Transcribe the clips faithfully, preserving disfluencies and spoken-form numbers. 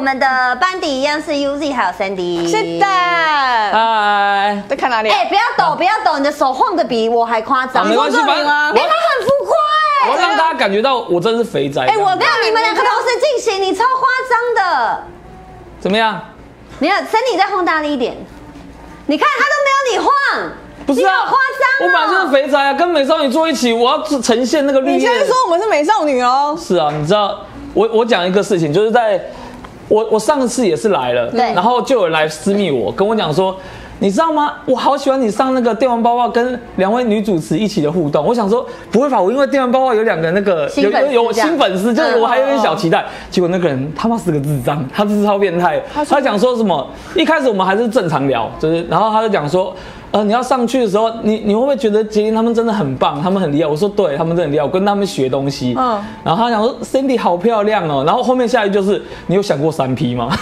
们的班底一样是 U Z 还有 Sandy。 是的。 嗨， 在看哪里？ 哎，不要抖，不要抖，你的手晃得比我还夸张。 没关系，反正哎，他很浮夸哎。 我让大家感觉到我真是肥宅。 哎，我没有，你们两个同时进行，你超夸张的。 怎么样？ 你要 Sandy 再晃大力一点。你看他都没有你晃。 不是啊， 夸张！ 我本来就是肥宅啊，跟美少女坐一起，我要呈现那个绿叶。 你现在说我们是美少女哦？ 是啊，你知道，我我讲一个事情，就是在我我上次也是来了， 对， 然后就有人来私密我，跟我讲说，你知道吗？我好喜欢你上那个电玩包包跟两位女主持一起的互动。我想说，不会吧？我因为电玩包包有两个那个有有有新粉丝，就是我还有点小期待。结果那个人他妈是个智障，他是超变态。他讲说什么？一开始我们还是正常聊，就是然后他就讲说。呃，你要上去的时候，你你会不会觉得杰林他们真的很棒，他们很厉害？我说对，他们真的很厉害，我跟他们学东西。嗯，然后他讲说 Sandy 好漂亮哦，然后后面下一句就是你有想过三 P 吗？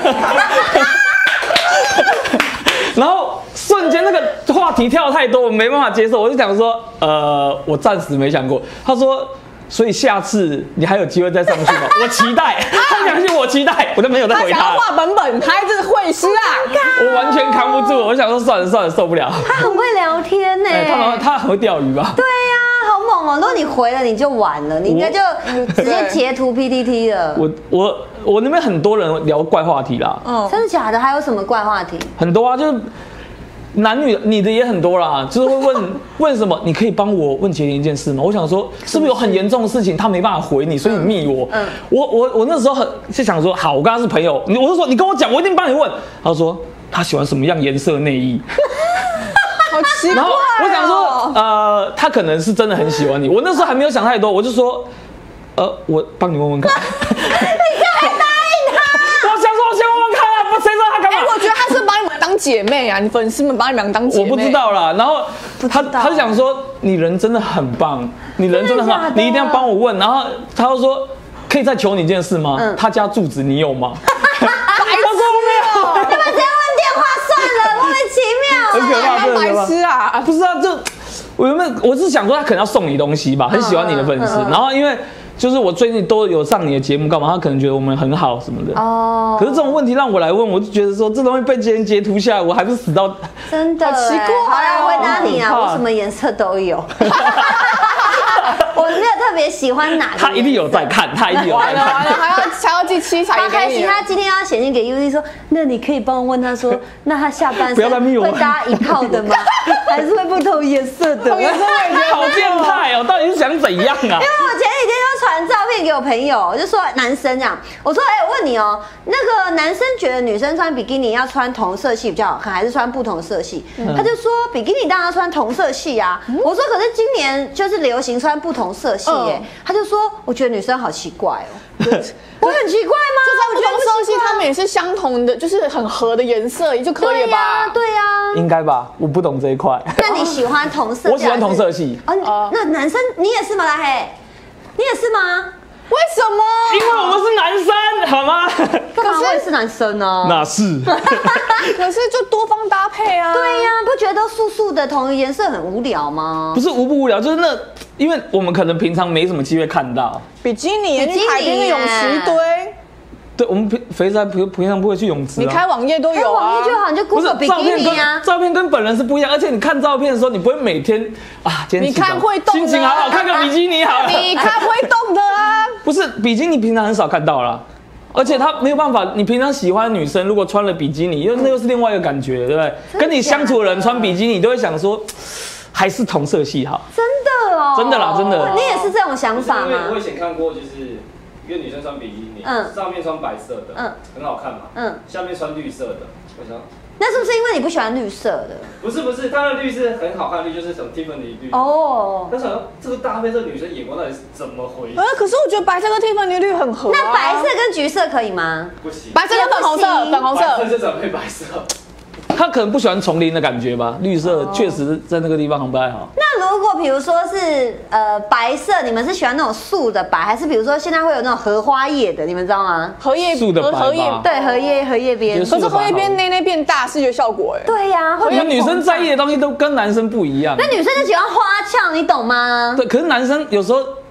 然后瞬间那个话题跳太多，我没办法接受，我就讲说，呃，我暂时没想过。他说。所以下次你还有机会再上去吗？我期待，他讲句我期待，我就没有再回他。 他想要画本本，他真是会师啊！ 我完全扛不住，我想说算了算了，受不了。 他很会聊天呢、欸， 他他很会钓鱼吧？ 对呀、啊，好猛哦！如果你回了，你就完了，你应该就直接截图 P T T 了。 我我我那边很多人聊怪话题啦， 嗯，真的假的？还有什么怪话题？ 很多啊，就是。男女你的也很多啦，就是会问问什么？你可以帮我问杰林一件事吗？我想说，是不是有很严重的事情他没办法回你，所以你密我？嗯，我我我那时候很是想说，好，我跟他是朋友，我就说你跟我讲，我一定帮你问。他说他喜欢什么样颜色的内衣？ 好奇怪、哦。 然后我想说，呃，他可能是真的很喜欢你。我那时候还没有想太多，我就说，呃，我帮你问问看。 我觉得他是把你们当姐妹啊，你粉丝们把你们当姐妹。 我不知道啦，然后他他就讲说你人真的很棒，你人真的很好，你一定要帮我问。然后他又说可以再求你一件事吗？嗯、他家住址你有吗？ 白痴哦！你们直接问电话算了，莫名其妙。 很可怕，真的白痴啊！ 不是啊，就我原本我是想说他可能要送你东西吧，很喜欢你的粉丝，然后因为。就是我最近都有上你的节目，干嘛？他可能觉得我们很好什么的。哦。可是这种问题让我来问，我就觉得说这东西被别人截图下来，我还不是死到。 真的。好奇怪。好啦，回答你啊，我什么颜色都有。我没有特别喜欢哪个。 他一定有在看，他一定有在看。 完了完了，还要还要寄七彩给你。 他今天要写信给 U Z 说，那你可以帮我问他说，那他下半身会搭一套的吗？还是会不同颜色的？ 好变态哦！到底是想怎样啊？因为我前几天就传照片给我朋友，就说男生这样，我说，哎、欸，我问你哦，那个男生觉得女生穿比基尼要穿同色系比较好看，还是穿不同色系？嗯、他就说比基尼当然要穿同色系啊。嗯、我说，可是今年就是流行穿不同色系耶、欸。嗯、他就说，我觉得女生好奇怪哦。我很奇怪吗？ 就算不同色系，他们也是相同的，就是很合的颜色就可以了吧？ 对呀、啊， 应该吧？我不懂这一块。 那你喜欢同色？ 我喜欢同色系。 哦，那男生你也是吗？拉黑，你也是吗？ 为什么？ 因为我们是男生，好吗？ 干嘛会是男生呢？ 那是。 可是就多方搭配啊。 对呀、啊，不觉得都素素的同一颜色很无聊吗？ 不是无不无聊，就是那，因为我们可能平常没什么机会看到比基尼，比基尼海边的泳池一堆。 对，我们平肥宅平平常不会去泳池、啊。 你开网页都有啊， 网页就好，你就 Google 比基尼啊。 照片跟本人是不一样，而且你看照片的时候，你不会每天啊，今天你看会动的、啊， 心情好好，看个比基尼好了。 你看会动的啊， 不是比基尼平常很少看到啦，而且他没有办法，你平常喜欢的女生如果穿了比基尼，因为那又是另外一个感觉，对不对？跟你相处的人穿比基尼，你都会想说，还是同色系好。 真的哦， 真的啦，真的。 你也是这种想法吗？ 因为我以前看过，就是一个女生穿比基尼，嗯，上面穿白色的，嗯，很好看嘛，嗯，下面穿绿色的，我想。 那是不是因为你不喜欢绿色的？ 不是不是，它的绿是很好看的绿，就是什么 Tiffany 绿。 哦。 但是这个搭配，这个女生眼光到底是怎么回事？ 呃，可是我觉得白色跟 Tiffany 绿很合、啊。 那白色跟橘色可以吗？ 不行。 白色跟粉红色，粉红色。 白色就怎么配白色？ 他可能不喜欢丛林的感觉吧，绿色确实在那个地方很不太好。 那如果比如说是呃白色，你们是喜欢那种素的白，还是比如说现在会有那种荷花叶的，你们知道吗？ 荷叶素的白吧， 荷叶对，荷叶荷叶边。 可是荷叶边内内变大，视觉效果哎。 对呀、啊， 我们女生在意的东西都跟男生不一样。 那女生就喜欢花俏，你懂吗？ 对，可是男生有时候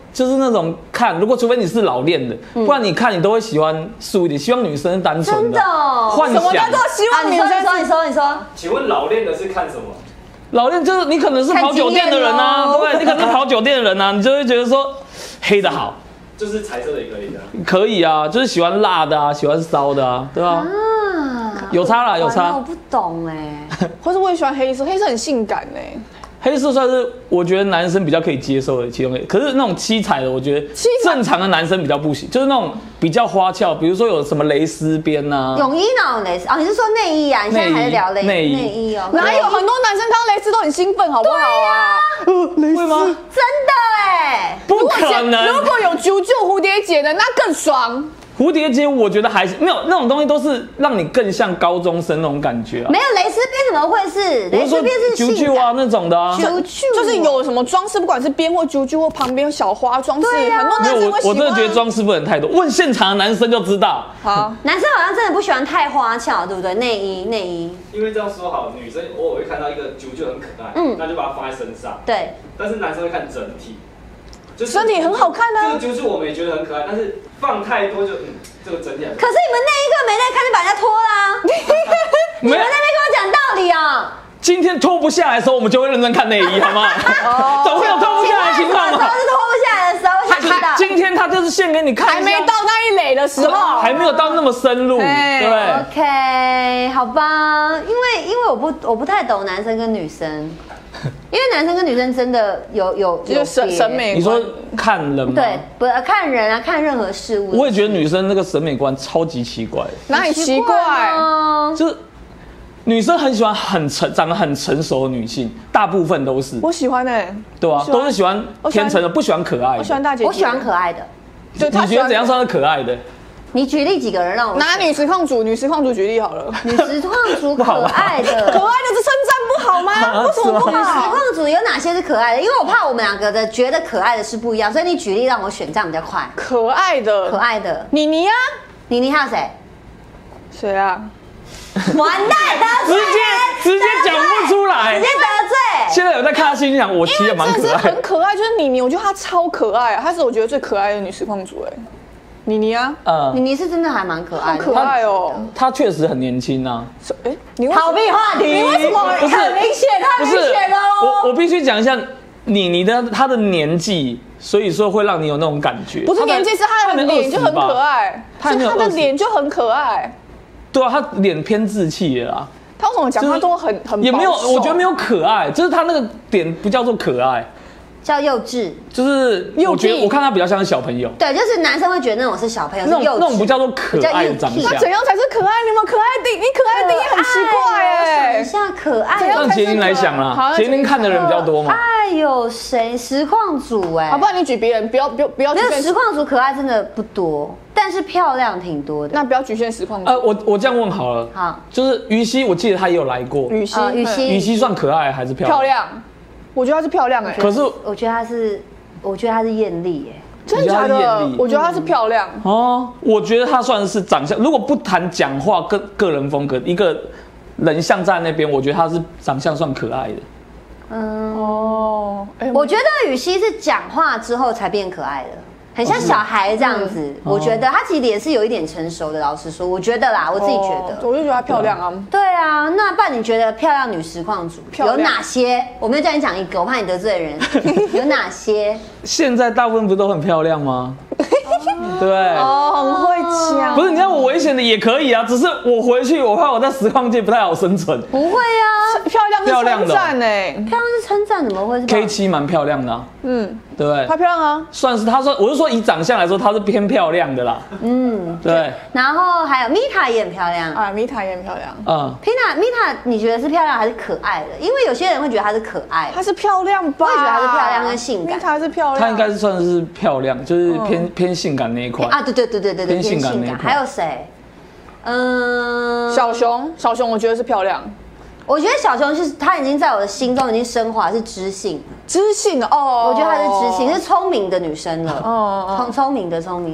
就是那种看，如果除非你是老练的，嗯、不然你看你都会喜欢素一点，希望女生单纯的。 真的哦， 幻想。 什么叫做希望女生？ 你说，你说，你说。 请问老练的是看什么？ 老练就是你可能是跑酒店的人啊，对不对？你可能是跑酒店的人啊，你就会觉得说黑的好。 就是彩色的也可以的。 可以啊，就是喜欢辣的啊，喜欢烧的啊，对吧？啊，有差啦，有差。 我不懂哎， 或是我也喜欢黑色，黑色很性感哎。 黑色算是我觉得男生比较可以接受的其中一个，可是那种七彩的，我觉得正常的男生比较不行，就是那种比较花俏，比如说有什么蕾丝边呐、啊。 泳衣哪有蕾丝？哦，你是说内衣啊？你现在还是聊蕾内衣哦？ 哪有很多男生看到蕾丝都很兴奋，好不好啊？ 蕾丝吗？ 真的哎， 不可能。 如果有啾啾蝴蝶结的，那更爽。 蝴蝶结我觉得还是没有那种东西，都是让你更像高中生那种感觉啊。 没有蕾丝边怎么会是？蕾丝边是啾啾啊那种的啊。 啾啾就是有什么装饰，不管是边或啾啾或旁边小花装饰，很多男生会喜欢。 我真的觉得装饰不能太多，问现场的男生就知道。 好， 男生好像真的不喜欢太花俏，对不对？内衣内衣。 因为这样说好，女生偶尔会看到一个啾啾很可爱，嗯，那就把它放在身上。 对。 但是男生会看整体。 就是身体很好看啊， 这个就是我们也觉得很可爱，但是放太多就嗯，这个整体。可是你们那一个没在看就把人家脱啦，你们在那边跟我讲道理啊！ 今天脱不下来的时候，我们就会认真看内衣，好吗？总会有脱不下来的情况嘛。 都是脱不下来的时候才知道。 今天他就是献给你看， 还没到那一垒的时候， 还没有到那么深入，对不对 ？OK， 好吧，因为因为我不我不太懂男生跟女生。因为男生跟女生真的有有有审审美， 你说看人吗？ 对，不看人啊，看任何事物。 我也觉得女生那个审美观超级奇怪， 哪里奇怪？ 就是女生很喜欢很成长得很成熟的女性，大部分都是。 我喜欢哎， 对啊，都是喜欢天成的，不喜欢可爱的。 我喜欢大姐姐， 我喜欢可爱的。 对，你觉得怎样算是可爱的？ 你举例几个人让我拿女实况组，女实况组举例好了。 女实况组可爱的，可爱的是称赞不好吗？为什么不好？ 女实况组有哪些是可爱的？因为我怕我们两个的觉得可爱的是不一样，所以你举例让我选，这样比较快。 可爱的， 可爱的， 妮妮呀， 妮妮还有谁？ 谁啊？ 完蛋，得罪， 直接直接讲不出来， 直接得罪。 现在有在看心想，我其实也蛮可爱， 很可爱，就是妮妮，我觉得她超可爱，她是我觉得最可爱的女实况组哎。妮妮啊， 嗯， 妮妮是真的还蛮可爱的， 可爱哦。 她确实很年轻啊。 哎，你逃避话题， 你为什么？ 不是很明显，太明显了。 我我必须讲一下妮妮的她的年纪，所以说会让你有那种感觉。 不是年纪，是她的脸就很可爱，是她的脸就很可爱。 对啊，她脸偏稚气的啦。 她为什么讲话都很很也没有，我觉得没有可爱，就是她那个点不叫做可爱。 叫幼稚， 就是我觉得我看他比较像小朋友。 对，就是男生会觉得那种是小朋友， 那种那种不叫做可爱的长相。 那怎样才是可爱？你们可爱定，你可爱定义很奇怪哎。 等一下可爱， 让杰林来想啦，杰林看的人比较多嘛。 爱有谁？实况组哎， 好，不然你举别人，不要不要不要。 没有实况组可爱真的不多，但是漂亮挺多的。 那不要局限实况组。 呃，我我这样问好了， 好， 就是于西，我记得他也有来过。 于西， 于西， 于西算可爱还是漂亮？ 漂亮。我觉得她是漂亮哎， 可是我觉得她是，我觉得她是艳丽哎， 真的假的？我觉得她是漂亮哦，我觉得她算是长相，如果不谈讲话跟个人风格，一个人像在那边，我觉得她是长相算可爱的。 嗯哦，我觉得雨熙是讲话之后才变可爱的。很像小孩这样子，哦、我觉得她其实也是有一点成熟的。老实说，我觉得啦，我自己觉得， 哦、我就觉得她漂亮啊。 对啊，那爸，你觉得漂亮女实况组有哪些？我没有叫你讲一个，我怕你得罪人。有哪些？ 现在大部分不都很漂亮吗？对， 哦，很会讲。 不是，你要我危险的也可以啊，只是我回去，我怕我在实况界不太好生存。 不会啊， 漂亮是称赞哎， 漂亮是称赞，怎么会是 ？K 七蛮漂亮的啊，嗯，对不对？ 她漂亮啊， 算是她说，我是说以长相来说，她是偏漂亮的啦。嗯，对。 然后还有米塔也很漂亮啊，米塔也很漂亮。 嗯， 米塔米塔，你觉得是漂亮还是可爱的？因为有些人会觉得她是可爱， 她是漂亮吧？ 我也觉得她是漂亮跟性感。 米塔是漂亮， 她应该是算是漂亮，就是偏偏性感那一块啊。对对对对对对， 偏性感那一块。 还有谁？嗯， 小熊，小熊我觉得是漂亮。 我觉得小熊是他已经在我的心中已经升华，是知性， 知性哦。 我觉得她是知性，是聪明的女生了。哦，聪聪明的，聪明的。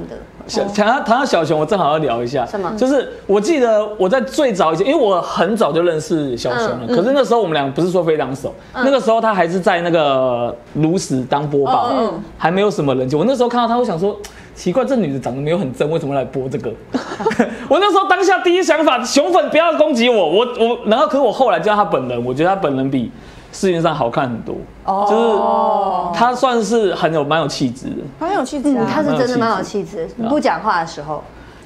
小谈到谈到小熊，我正好要聊一下。 什么？ 就是我记得我在最早以前，因为我很早就认识小熊了，嗯、可是那时候我们俩不是说非常熟，嗯、那个时候他还是在那个炉石当播报，嗯、还没有什么人气。我那时候看到他，我想说。奇怪，这女的长得没有很正，为什么来播这个？我那时候当下第一想法，熊粉不要攻击我，我我，然后可是我后来知道她本人，我觉得她本人比视频上好看很多，哦、就是她算是很有蛮有气质的， 很有气质啊， 她、嗯、是真的蛮有气质，不讲话的时候。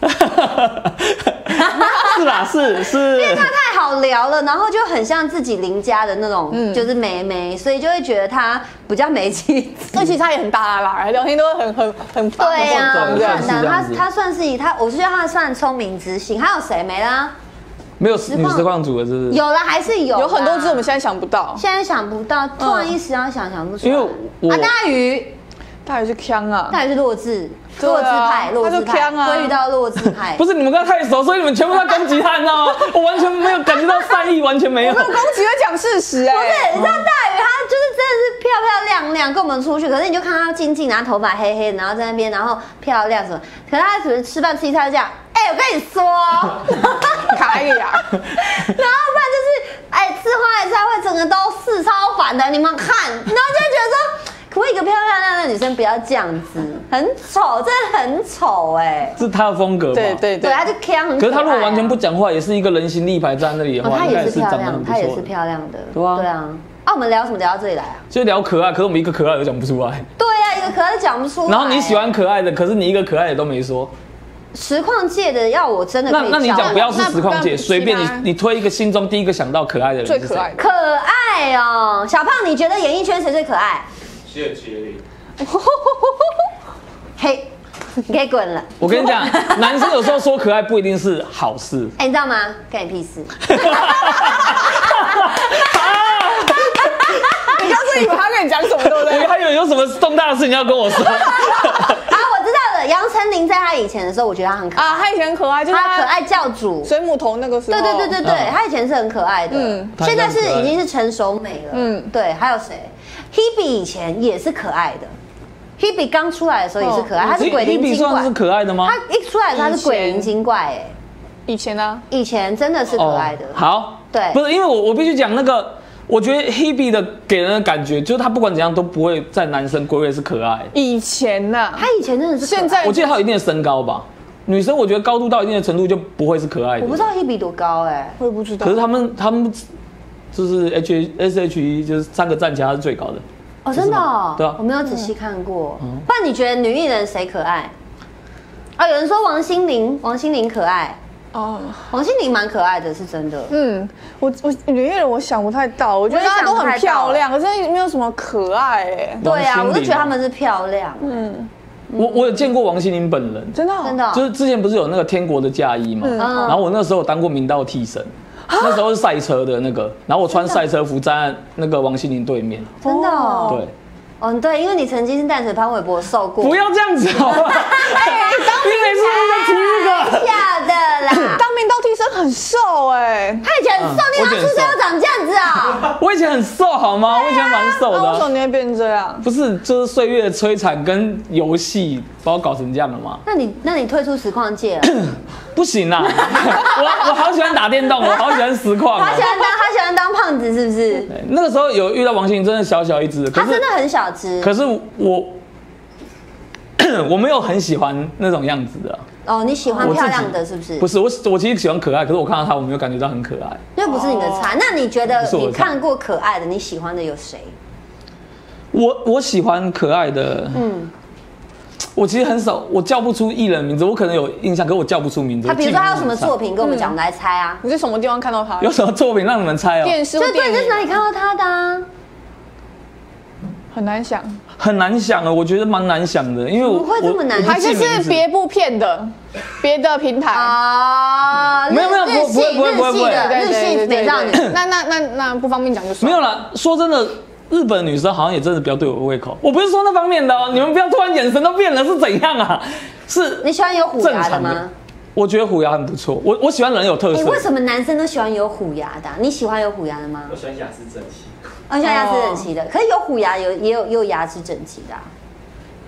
是啦，是是， 因为他太好聊了，然后就很像自己邻家的那种，嗯、就是妹妹，所以就会觉得他比较没气质。 那其实他也很大啦啦，聊天都会很很很对呀、啊，算的，他他算是他，我是觉得他算聪明知性。还有谁没啦？ 没有女实况组的，是不是？ 有啦，还是有， 有很多只我们现在想不到， 现在想不到，突然一时要想想不出来。 因为我啊，大鱼， 大鱼是腔啊， 大鱼是弱智。弱智派，弱智派，归于到弱智派。 不是你们跟他太熟，所以你们全部在攻击他，你知道吗？我完全没有感觉到善意，完全没有。 我没有攻击，我讲事实哎。 不是，你知道大鱼他就是真的是漂漂亮亮，跟我们出去，可是你就看他静静，然后头发黑黑的，然后在那边，然后漂亮什么。可是他可能吃饭吃一餐就这样，哎、欸，我跟你说， 可以啊。 然后不然就是哎、欸、吃花椰菜会整个都是超烦的，你们看，然后就会觉得说。可不可以一个漂漂亮亮的女生不要这样子，很丑，真的很丑哎！ 是她的风格吧？ 对对对，她就腔很可爱、啊。 可是她如果完全不讲话，也是一个人形立牌在那里的话， 她、哦、也是漂亮， 她也是漂亮的， 对啊， 对啊。啊，我们聊什么聊到这里来啊？ 就聊可爱，可是我们一个可爱都讲不出来。 对呀、啊，一个可爱都讲不出来。 然后你喜欢可爱的，可是你一个可爱的都没说。 实况界的要我真的可以那那你讲不要是实况界，随便你你推一个心中第一个想到可爱的人， 最可爱的可爱哦。小胖，你觉得演艺圈谁最可爱？ 谢杰林。 嘿，你可以滚了。 我跟你讲，男生有时候说可爱不一定是好事。 哎、欸，你知道吗？干你屁事！ 你刚是以为他跟你讲什么，对不对？ 我还以为有什么重大的事情要跟我说。 啊，我知道了。杨丞琳在他以前的时候，我觉得他很可爱。 啊，他以前很可爱，就是他可爱教主水母头那个时候。 对对对对对，嗯、他以前是很可爱的。嗯，现在是已经是成熟美了。嗯，对。还有谁 ？Hebe 以前也是可爱的。Hebe 刚出来的时候也是可爱，他是鬼灵精怪。 Hebe 算是可爱的吗？ 他一出来他是鬼灵精怪哎。 以前呢？ 以前真的是可爱的。 好， 对， 不是因为我我必须讲那个，我觉得 Hebe 的给人的感觉就是他不管怎样都不会在男生归类是可爱。 以前呐， 他以前真的是。 现在我记得他有一定的身高吧。女生我觉得高度到一定的程度就不会是可爱的。 我不知道 Hebe 多高哎， 我也不知道。 可是他们他们就是 H S H E 就是三个站起来他是最高的。 哦，真的哦， 对啊， 我没有仔细看过。嗯，不然你觉得女艺人谁可爱？啊，有人说王心凌，王心凌可爱。哦，王心凌蛮可爱的，是真的。 嗯，我我女艺人我想不太到，我觉得她都很漂亮，可是没有什么可爱哎。 对啊，我就觉得她们是漂亮。嗯， 我我有见过王心凌本人， 真的真的， 就是之前不是有那个天国的嫁衣嘛，然后我那时候有当过明道替身。那时候是赛车的那个，然后我穿赛车服站在那个王心凌对面。 真的哦。 对。 哦，对，因为你曾经是淡水潘玮柏受过。 不要这样子好吗？你每次都在提这个。 假的啦。 当明道替身很瘦哎。 他以前很瘦，你哪出生又长这样子啊？ 我以前很瘦好吗？我以前蛮瘦的。 为什么你会变成这样？ 不是，就是岁月的摧残跟游戏把我搞成这样了吗？ 那你那你退出实况界了？ 不行啊！我我好喜欢打电动，我好喜欢实况。 他喜欢当他喜欢当胖子是不是？ 那个时候有遇到王心凌，真的小小一只， 他真的很小只。 可是我我没有很喜欢那种样子的。 哦，你喜欢漂亮的是不是？ 不是，我我其实喜欢可爱，可是我看到他，我没有感觉到很可爱。 因为不是你的菜。那你觉得你看过可爱的，你喜欢的有谁？ 我我喜欢可爱的，嗯。我其实很少，我叫不出艺人名字，我可能有印象，可是我叫不出名字。 他比如说他有什么作品，跟我们讲，我们来猜啊。 你在什么地方看到他？ 有什么作品让你们猜哦？ 电视、 对对，这是哪里看到他的啊？ 很难想， 很难想啊，我觉得蛮难想的，因为我不会这么难， 还是是别部片的，别的平台啊？ 没有没有，不不会不会不会不会， 日系美少女。 那那那那不方便讲就算。 没有啦，说真的。日本女生好像也真的比较对我胃口，我不是说那方面的哦，你们不要突然眼神都变了，是怎样啊？是你喜欢有虎牙的吗？ 我觉得虎牙很不错，我我喜欢人有特色。 你为什么男生都喜欢有虎牙的？你喜欢有虎牙的吗？ 我喜欢牙齿整齐。 我喜欢牙齿整齐的，可是有虎牙有也有也有牙齿整齐的，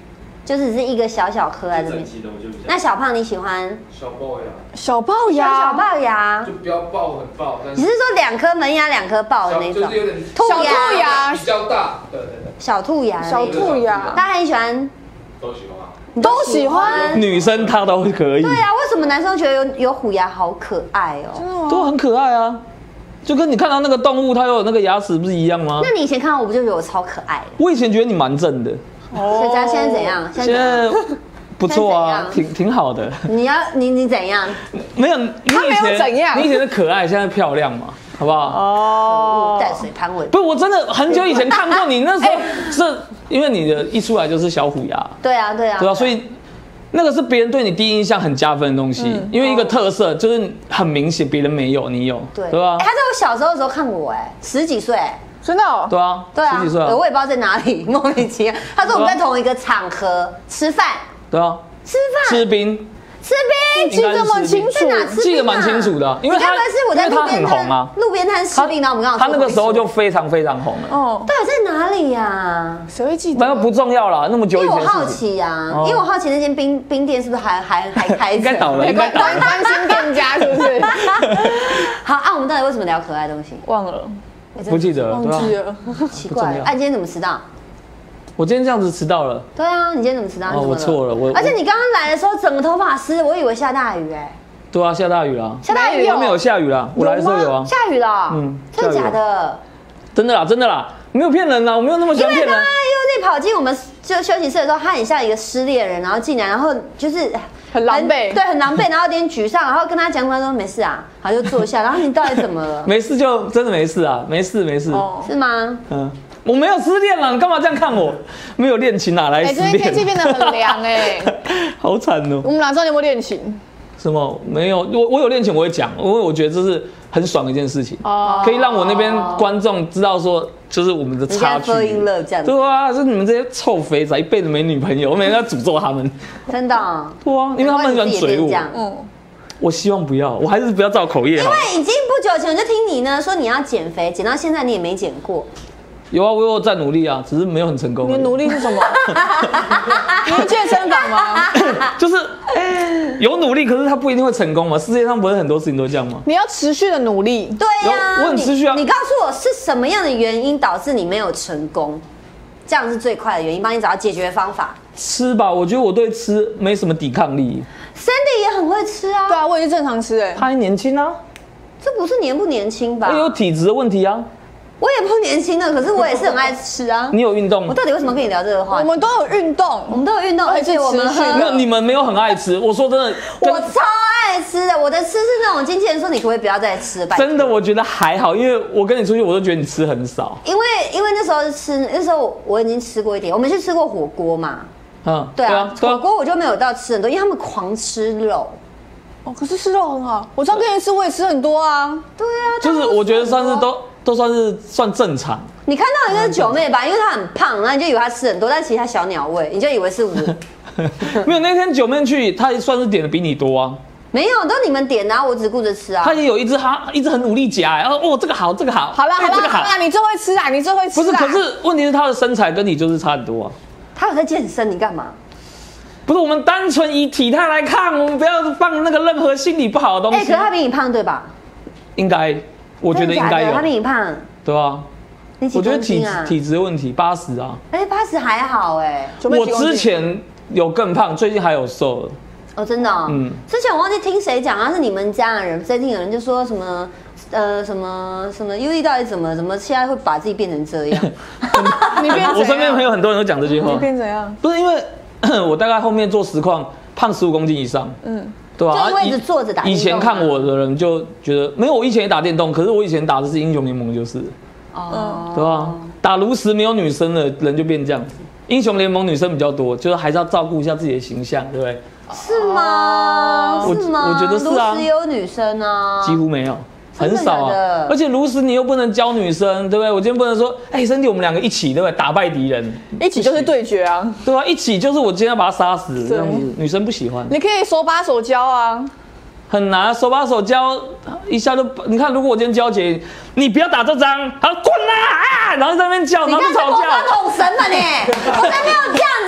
就只是一个小小颗在这边。那小胖你喜欢？ 小龅牙。 小龅牙。 小龅牙。 就不要龅很龅。 你是说两颗门牙两颗龅的那种？ 就是有点兔牙比较大。对对对。 小兔牙。 小兔牙。 大家很喜欢。 都喜欢啊。 都喜欢。 女生她都可以。 对啊，为什么男生觉得有有虎牙好可爱哦？ 都很可爱啊。就跟你看到那个动物，它有那个牙齿，不是一样吗？ 那你以前看到我不就觉得我超可爱的？ 我以前觉得你蛮正的。 哦。现在现在怎样？ 现在不错啊，挺挺好的。 你要你你怎样？ 没有，你以前怎样？你以前是可爱，现在漂亮嘛，好不好？ 哦。淡水潘玮。 不是，我真的很久以前看过你，那时候是因为你的一出来就是小虎牙。 对啊，对啊。 对啊，所以。那个是别人对你第一印象很加分的东西，嗯、因为一个特色就是很明显，别人没有，你有， 对对吧？ 哎、欸，他在我小时候的时候看我、欸，哎，十几岁， 真的、哦？ 对啊， 对啊， 十几岁、啊， 我也不知道在哪里，莫名其妙。他说我们在同一个场合吃饭， 对啊， 吃饭， 吃冰。 吃冰， 记得蛮清楚， 记得蛮清楚的，因为他是我在路边摊啊，路边摊吃冰，然后我们刚好他那个时候就非常非常红了。 哦，到底在哪里呀？ 谁会记得？ 那不重要啦，那么久以前。 因为我好奇呀，因为我好奇那间冰冰店是不是还还还开着？ 应该倒了，应该倒了。 关心店家是不是？ 好啊，我们到底为什么聊可爱的东西？ 忘了， 不记得了， 忘记了， 奇怪。哎，你今天怎么迟到？ 我今天这样子迟到了。 对啊，你今天怎么迟到？ 哦，我错了，我。 而且你刚刚来的时候，整个头发湿，我以为下大雨哎。 对啊，下大雨了。 下大雨有没有下雨啦？我来的时候有啊。 下雨了。嗯，真的假的？ 真的啦，真的啦，没有骗人啦，我没有那么喜欢骗人。因为刚刚优内跑进我们就休息室的时候，他很像一个失恋人，然后进来，然后就是很狼狈， 对，很狼狈，然后有点沮丧，然后跟他讲，他说没事啊，好就坐下。然后你到底怎么了？ 没事就真的没事啊，没事没事。 哦，是吗？嗯。 我没有失恋了，你干嘛这样看我？没有恋情哪来失恋？ 哎，最近天气变得很凉哎， 好惨哦。 我们哪知道你有没有恋情？ 什么？没有，我我有恋情我会讲，因为我觉得这是很爽的一件事情，哦，可以让我那边观众知道说，就是我们的差距。对啊，是你们这些臭肥仔一辈子没女朋友，我每天要诅咒他们。 真的？ 对啊，因为他们很喜欢嘴我。嗯。我希望不要，我还是不要造口业。 因为已经不久前我就听你呢说你要减肥，减到现在你也没减过。 有啊，我有在努力啊，只是没有很成功。 你的努力是什么？你是健身房吗？ 就是有努力，可是他不一定会成功嘛。世界上不是很多事情都这样吗？ 你要持续的努力。 对呀， 我很持续啊。 你告诉我是什么样的原因导致你没有成功？这样是最快的原因，帮你找到解决方法。 吃吧，我觉得我对吃没什么抵抗力。 Sandy 也很会吃啊。 对啊，我也是正常吃哎。 他还年轻啊。 这不是年不年轻吧？ 我有体质的问题啊。 我也不年轻了，可是我也是很爱吃啊。 你有运动？ 我到底为什么跟你聊这个话题？ 我们都有运动， 我们都有运动，而且我们没有，你们没有很爱吃。我说真的， 我超爱吃的。我的吃是那种经纪人说你可不可以不要再吃？ 真的，我觉得还好，因为我跟你出去，我都觉得你吃很少。 因为因为那时候吃，那时候我已经吃过一点。我们去吃过火锅嘛，嗯，对啊，火锅我就没有到吃很多，因为他们狂吃肉。 哦，可是吃肉很好。我常跟你吃，我也吃很多啊。 对啊， 就是我觉得算是都。都算是算正常。 你看到一个是九妹吧，因为她很胖，然后你就以为她吃很多，但其实她小鸟胃，你就以为是我。 没有，那天九妹去，她算是点的比你多啊。 没有，都你们点的啊，我只顾着吃啊。 她也有一只，她一直很努力夹，然后哦这个好，这个好。 好了好了好了，你最会吃啊，你最会吃。 不是，可是问题是她的身材跟你就是差很多啊。 她有在健身，你干嘛？ 不是，我们单纯以体态来看，我们不要放那个任何心理不好的东西。 哎，可是她比你胖对吧？ 应该，我觉得应该有。 她比你胖。 对啊， 你几公斤啊？ 我觉得体体质的问题，八十啊。 哎，八十还好哎。 我之前有更胖，最近还有瘦了。 哦，真的哦。嗯。之前我忘记听谁讲，他是你们家的人，最近有人就说什么，呃，什么什么 U E 到底怎么怎么现在会把自己变成这样？ 你变怎样？ 我身边朋友很多人都讲这句话。 你变怎样？ 不是因为我大概后面做实况，胖十五公斤以上。嗯。对吧？ 就因为一直坐着打电动。 以前看我的人就觉得没有，我以前也打电动，可是我以前打的是英雄联盟，就是，哦，对吧？打炉石没有女生的人就变这样子。英雄联盟女生比较多，就是还是要照顾一下自己的形象，对不对？ 是吗？是吗？ 我觉得是啊。 炉石也有女生啊？ 几乎没有。很少啊，而且炉石你又不能教女生，对不对？我今天不能说，哎，兄弟，我们两个一起，对不对？打败敌人， 一起就是对决啊， 对吧？一起就是我今天要把他杀死，这样子，女生不喜欢。 你可以手把手教啊， 很难，手把手教一下就，你看，如果我今天教姐，你不要打这张，好滚啦啊，然后在那边叫，然后就吵架。 你看是魔法桶神嘛你，我才没有这样子哎。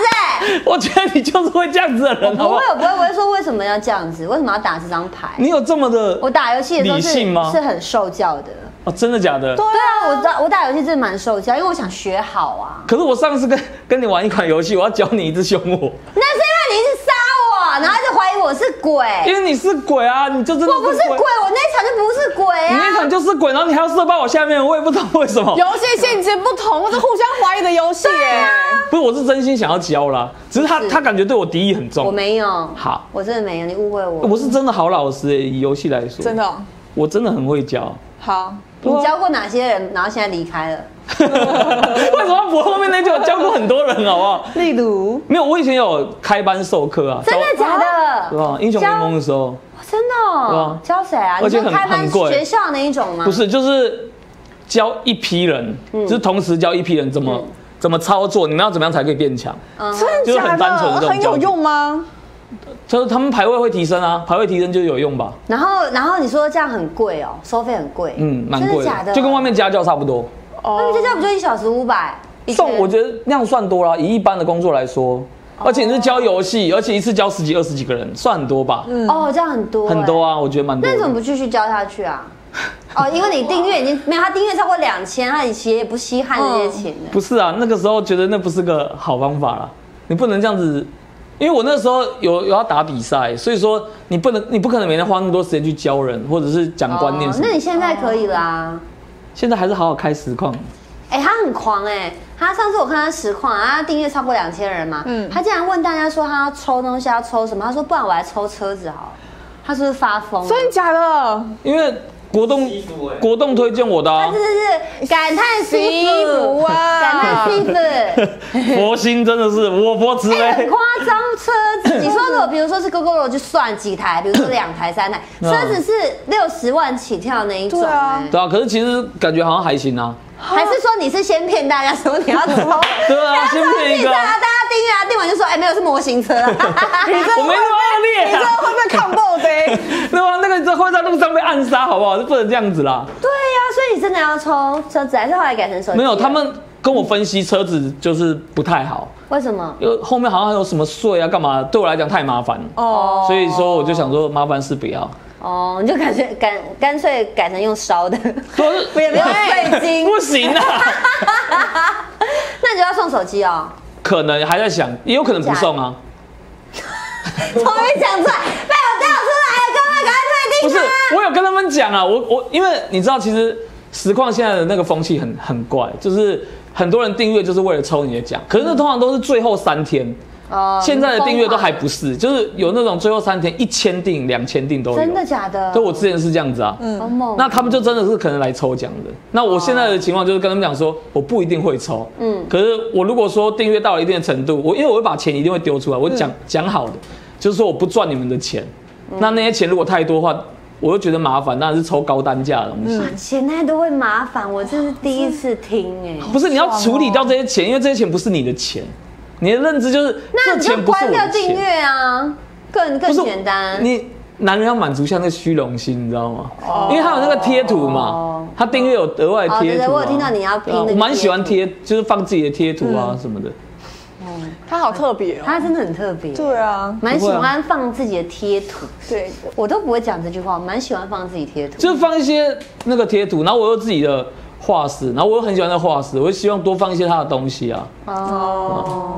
我觉得你就是会这样子的人， 我不会，我不会，我会说为什么要这样子？为什么要打这张牌？ 你有这么的？ 我打游戏的时候理性吗？ 是很受教的。 哦，真的假的？ 对啊，我打我打游戏真的蛮受教，因为我想学好啊。 可是我上次跟跟你玩一款游戏，我要教你一直凶我。 那是因为你一直杀我，然后一直怀疑我是鬼。 因为你是鬼啊，你就真的我不是鬼，我那一场就不是鬼啊。 你那一场就是鬼，然后你还要射爆我下面，我也不知道为什么。 游戏性质不同，这互相怀疑的游戏耶。 不是，我是真心想要教啦，只是他他感觉对我敌意很重。 我没有。 好， 我真的没有，你误会我。 我是真的好老实诶，以游戏来说。 真的。 我真的很会教。 好。 你教过哪些人？然后现在离开了？ 为什么我后面那句我教过很多人，好不好？ 例如， 没有，我以前有开班授课啊。 真的假的？ 对吧？英雄联盟的时候。 真的？对啊。教谁啊？ 而且很很贵。 学校那一种吗？ 不是，就是教一批人，就是同时教一批人怎么怎么操作，你们要怎么样才可以变强？ 真的假的？很有用吗？ 就是他们排位会提升啊，排位提升就有用吧。 然后，然后你说这样很贵哦，收费很贵， 嗯，蛮贵的， 真的假的？ 就跟外面家教差不多。 外面家教不就一小时五百？ 算我觉得那样算多啦，以一般的工作来说，而且你是教游戏，而且一次教十几、二十几个人，算很多吧？ 嗯，哦，这样很多， 很多啊，我觉得蛮多。 那你怎么不继续教下去啊？哦，因为你订阅已经没有，他订阅超过两千，他以前也不稀罕这些钱的。 不是啊，那个时候觉得那不是个好方法啦，你不能这样子。因为我那时候有有要打比赛，所以说你不能，你不可能每天花那么多时间去教人，或者是讲观念什么。 那你现在可以啦。 现在还是好好开实况。 哎，他很狂哎，他上次我看他实况，他订阅超过两千人嘛，嗯，他竟然问大家说他要抽东西要抽什么，他说不然我来抽车子好了，他是不是发疯？ 真的假的？ 因为。国栋，国栋推荐我的啊！ 他真的是感叹西服啊，感叹西服。 佛心真的是我佛慈悲， 很夸张。车子，你说如果比如说是 GoGo 就算几台，比如说两台、三台，车子是六十万起跳那一种。对啊，对啊。可是其实感觉好像还行啊。 还是说你是先骗大家说你要抽？ 对啊，先骗一个。 大家订阅啊，订完就说哎没有是模型车。我没那么恶劣， 你这会被看爆的。 对啊，那个会在路上被暗杀，好不好？就不能这样子啦。 对呀，所以你真的要抽车子，还是后来改成手机？ 没有，他们跟我分析车子就是不太好。 为什么？ 因为后面好像还有什么税啊，干嘛？对我来讲太麻烦哦。所以说我就想说，麻烦事不要。 哦，你就感觉干干脆改成用烧的，也没有税金， 不行啊。 那你就要送手机哦。 可能还在想，也有可能不送啊。 终于讲出来，被我调出来了，赶快赶快退订啊！ 不是，我有跟他们讲啊，我我因为你知道，其实实况现在的那个风气很很怪，就是很多人订阅就是为了抽你的奖，可是那通常都是最后三天。哦，现在的订阅都还不是，就是有那种最后三天一千订、两千订都有。 真的假的？ 就我之前是这样子啊，嗯，那他们就真的是可能来抽奖的。那我现在的情况就是跟他们讲说，我不一定会抽，嗯，可是我如果说订阅到了一定的程度，我因为我会把钱一定会丢出来，我讲讲好的，就是说我不赚你们的钱，那那些钱如果太多的话，我又觉得麻烦，当然是抽高单价的东西。 钱太多会麻烦，我这是第一次听哎。 不是，你要处理掉这些钱，因为这些钱不是你的钱。你的认知就是这钱不是我的钱。那你就关掉订阅啊，更更简单。 你男人要满足像那虚荣心，你知道吗？哦、因为他有那个贴图嘛，他订阅有额外贴图、啊。哦，对对， 我有听到你要拼的。 我蛮喜欢贴，就是放自己的贴图啊、嗯、什么的。 嗯，他好特别哦， 他真的很特别。 对啊， 蛮喜欢放自己的贴图。 对， 我都不会讲这句话，蛮喜欢放自己贴图。 就是放一些那个贴图，然后我有自己的画师，然后我又很喜欢那画师，我就希望多放一些他的东西啊。哦。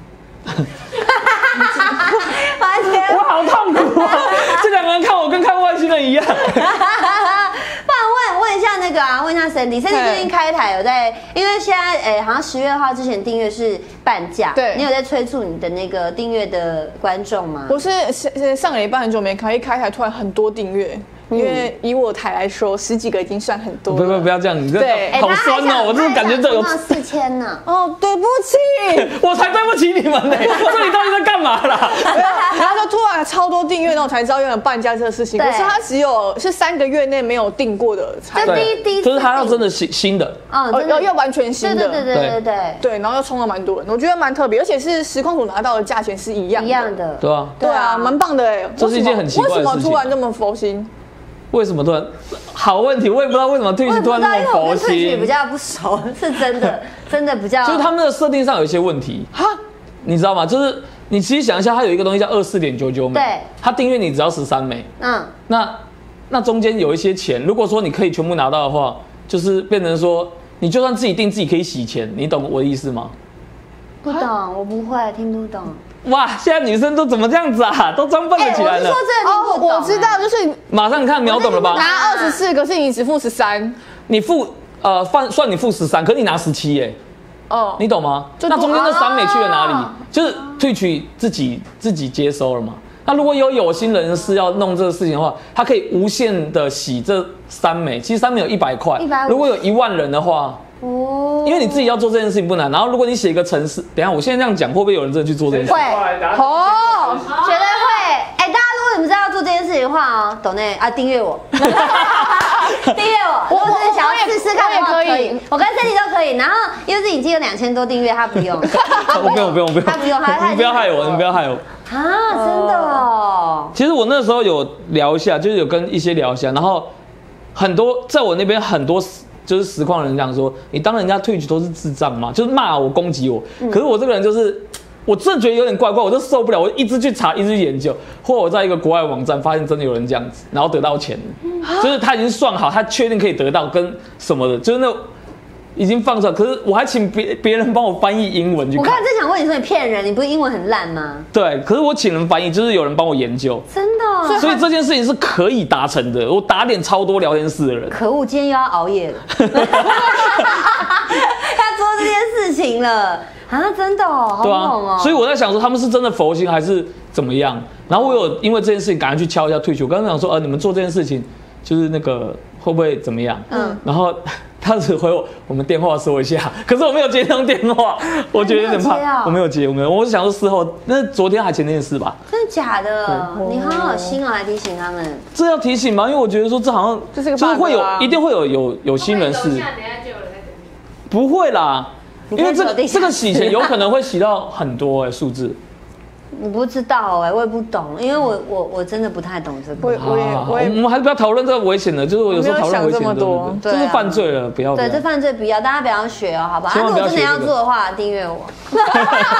我好痛苦啊！这两个人看我跟看外星人一样。不然问问一下那个啊，问一下 Sandy，Sandy 最近开台有在，因为现在诶、欸、好像十月的话，之前订阅是半价， 对， 你有在催促你的那个订阅的观众吗？ 不是，上个礼拜很久没开，一开台突然很多订阅。因为以我台来说，十几个已经算很多了。 不不不要这样，你这好酸哦！我真的感觉这有四千呢。 哦，对不起， 我才对不起你们呢！这里到底在干嘛啦？ 然后就突然超多订阅，那我才知道有点半价这个事情。可是他只有是三个月内没有订过的才。 就第一第一， 就是他要真的新新的， 嗯，要要完全新的， 对对对对对对，然后又冲了蛮多人，我觉得蛮特别，而且是实况组拿到的价钱是一样一样的， 对啊， 对啊，蛮棒的哎， 这是一件很奇怪的事情。 为什么突然这么佛心？ 为什么突然？好问题，我也不知道为什么Twitch突然那么佛心。 Twitch比较不熟，是真的，真的比较。 就是他们的设定上有一些问题。 哈， 你知道吗？就是你其实想一下，它有一个东西叫二十四点九九美， 对， 它订阅你只要十三美， 嗯， 那那中间有一些钱，如果说你可以全部拿到的话，就是变成说你就算自己订自己可以洗钱，你懂我的意思吗？ 不懂，我不会，听不懂。 哇，现在女生都怎么这样子啊？都装笨了起来了。 我是说真的听不懂。 我知道，就是马上看秒懂了吧？ 拿二十四，可是你只付十三， 你付呃算算你付十三，可是你拿十七耶。哦，你懂吗？那中间的三美去了哪里？就是退取自己自己接收了嘛。那如果有有心人士要弄这个事情的话，他可以无限的洗这三美。其实三美有一百块，如果有一万人的话。哦，因为你自己要做这件事情不难，然后如果你写一个程式，等一下我现在这样讲，会不会有人真的去做这件事？ 会，哦，绝对会。哎，大家如果你们知道要做这件事情的话哦，抖内啊订阅我，订阅我，我是想要试试看的话可以，我跟 Cindy 都可以。然后因为自己已经有两千多订阅，他不用， 我不用，我不用，我不用， 他不用，他你不要害我，你不要害我。 啊，真的哦。 其实我那时候有聊一下，就是有跟一些聊一下，然后很多在我那边很多。就是实况人讲说，你当人家Twitch都是智障吗？就是骂我、攻击我。嗯、可是我这个人就是，我真的觉得有点怪怪，我就受不了，我一直去查，一直去研究。或者我在一个国外网站发现真的有人这样子，然后得到钱，嗯、就是他已经算好，他确定可以得到跟什么的，就是那已经放出来。可是我还请别别人帮我翻译英文去看。 我刚才正想问你说你骗人，你不是英文很烂吗？ 对，可是我请人翻译，就是有人帮我研究。 真的、哦， 所以这件事情是可以达成的。我打脸超多聊天室的人。 可恶，今天又要熬夜了。要做这件事情了啊！真的哦，好猛哦。 所以我在想说，他们是真的佛心还是怎么样？然后我有因为这件事情赶快去敲一下退群。我刚刚讲说，呃，你们做这件事情就是那个会不会怎么样？嗯，然后。他只回我，我们电话说一下，可是我没有接那通电话，我觉得有点怕。我没有接，我没有，我是想说事后，那昨天还前天的事吧？ 真的假的？你好好心哦，来提醒他们。 这要提醒吗？因为我觉得说这好像就是会有，一定会有有有心人士。不会啦，因为这个这个洗钱有可能会洗到很多哎数字。 我不知道哎、欸，我也不懂，因为我我我真的不太懂这个。 我我也我也， 我们还是不要讨论这个危险的，就是我有时候讨论危险的，这是犯罪了，不要。 对，这犯罪不要，大家不要学哦，好不好？如果真的要做的话，订阅我。我来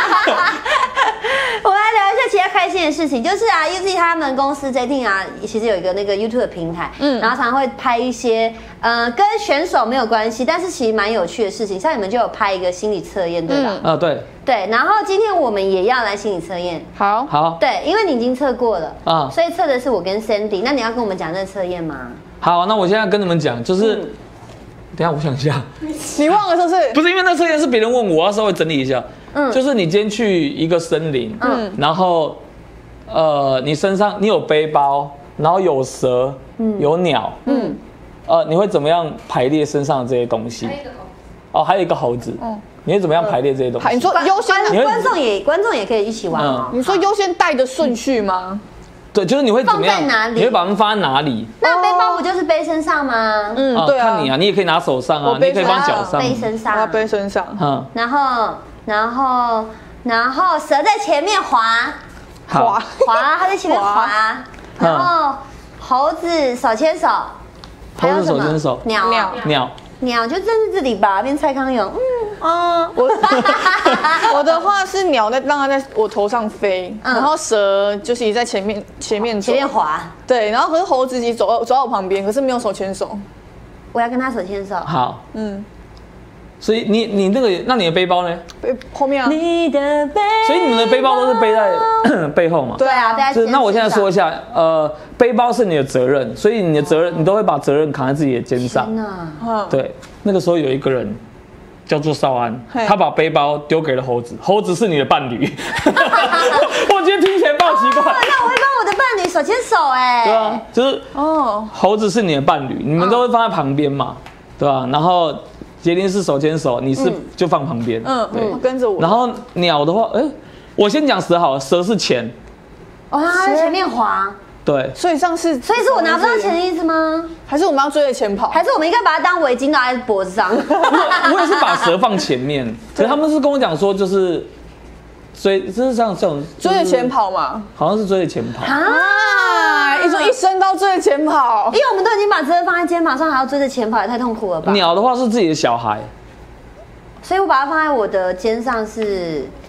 聊一下其他开心的事情，就是啊 ，U Z 他们公司 J Team 啊，其实有一个那个 YouTube 的平台，嗯，然后常常会拍一些呃跟选手没有关系，但是其实蛮有趣的事情，像你们就有拍一个心理测验，对吧？ 啊，对。 对，然后今天我们也要来心理测验。 好， 好。 对，因为你已经测过了啊，所以测的是我跟 Sandy。那你要跟我们讲这个测验吗？ 好，那我现在跟你们讲，就是，嗯、等一下我想一下， 你忘了是不是？ 不是，因为那测验是别人问我，我要稍微整理一下。嗯，就是你今天去一个森林，嗯，然后，呃，你身上你有背包，然后有蛇，嗯，有鸟，嗯，呃，你会怎么样排列身上的这些东西？哦，还有一个猴子，嗯。你会怎么样排列这些东西？ 你说优先， 观众也观众也可以一起玩哦。 你说优先带的顺序吗？ 对，就是你会怎么样？ 放在哪里？ 你会把它们放在哪里？ 那背包不就是背身上吗？ 嗯，对啊。 看你啊，你也可以拿手上啊，你也可以放脚上。 背身上， 我要背身上。 嗯。 然后，然后，然后蛇在前面滑， 滑滑，它在前面滑。然后猴子手牵手， 猴子手牵手， 鸟鸟鸟。 鸟就站在这里吧，变蔡康永。嗯啊，我我的话是鸟在让它在我头上飞，嗯、然后蛇就是你在前面前面前面滑。 对，然后可是猴子己走到走到我旁边，可是没有手牵手。 我要跟他手牵手。 好，嗯。所以你你那个，那你的背包呢？ 背后面啊。 你的背。 所以你们的背包都是背在背后嘛？ 对啊，背在。 那我现在说一下，呃，背包是你的责任，所以你的责任你都会把责任扛在自己的肩上。 天哪！ 对，那个时候有一个人叫做少安，他把背包丢给了猴子，猴子是你的伴侣。我今天听起来爆奇怪。 那我会帮我的伴侣手牵手哎。 对啊，就是哦，猴子是你的伴侣，你们都会放在旁边嘛，对吧？然后。杰林是手牵手，你是就放旁边， 嗯，对，跟着我。 然后鸟的话，哎，我先讲蛇好了，蛇是钱， 哦，它在前面滑， 对， 所以上次， 所以是我拿不到钱的意思吗？ 还是我们要追着钱跑？ 还是我们应该把它当围巾拿在脖子上？ 我也是把蛇放前面，可是他们是跟我讲说，就是追，就是像这种追着钱跑嘛， 好像是追着钱跑啊，一说一生都追着钱跑， 因为我们都已经把责任放在肩膀上，还要追着钱跑，也太痛苦了吧？ 鸟的话是自己的小孩， 所以我把它放在我的肩上是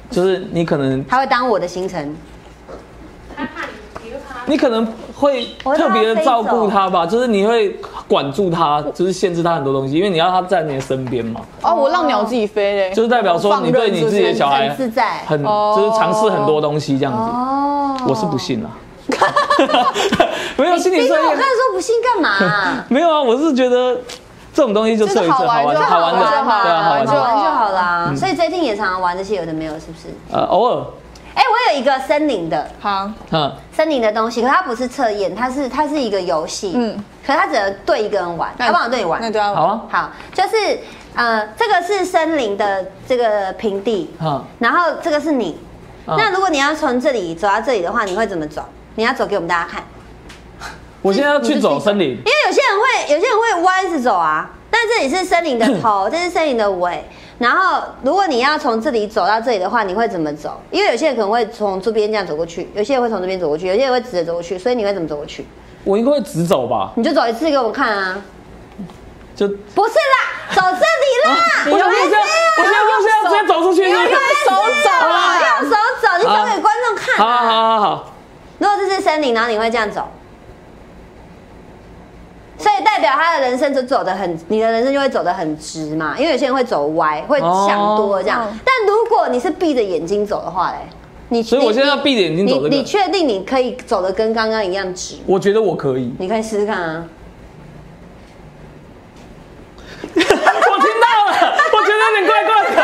就是你可能他会当我的行程。 你可能会特别的照顾他吧，就是你会管住他，就是限制他很多东西，因为你要他在你的身边嘛。 哦，我让鸟自己飞嘞， 就是代表说你对你自己的小孩很自在， 很就是尝试很多东西这样子。哦，我是不信啦。没有心理测验， 我刚才说不信干嘛？ 没有啊，我是觉得这种东西就测一测，好玩好玩的，对啊，好玩就玩就好啦。所以 J T 也常常玩这些有的没有，是不是？ 呃，偶尔。 哎，我有一个森林的， 好， 嗯，森林的东西，可它不是测验，它是它是一个游戏，嗯，可是它只能对一个人玩，要不然对你玩， 那对啊， 好啊， 好，就是呃，这个是森林的这个平地，嗯，然后这个是你，那如果你要从这里走到这里的话，你会怎么走？你要走给我们大家看。 我现在要去走森林，因为有些人会有些人会弯着走啊，但这里是森林的头，这是森林的尾。然后，如果你要从这里走到这里的话，你会怎么走？因为有些人可能会从这边这样走过去，有些人会从这边走过去，有些人会直着走过去，所以你会怎么走过去？ 我应该会直走吧？ 你就走一次给我们看啊！ 就不是啦，走这里啦！ 我现在我现在我现在我现在直接走出去， 用手走啊，用手走，你走给观众看。 好好好好。 如果这是森林，然后你会这样走。所以代表他的人生就走得很，你的人生就会走得很直嘛，因为有些人会走歪，会想多这样。但如果你是闭着眼睛走的话嘞，你所以我现在要闭着眼睛走这个。 你确定你可以走得跟刚刚一样直？ 我觉得我可以。 你可以试试看啊。 我听到了，我觉得有点怪怪的。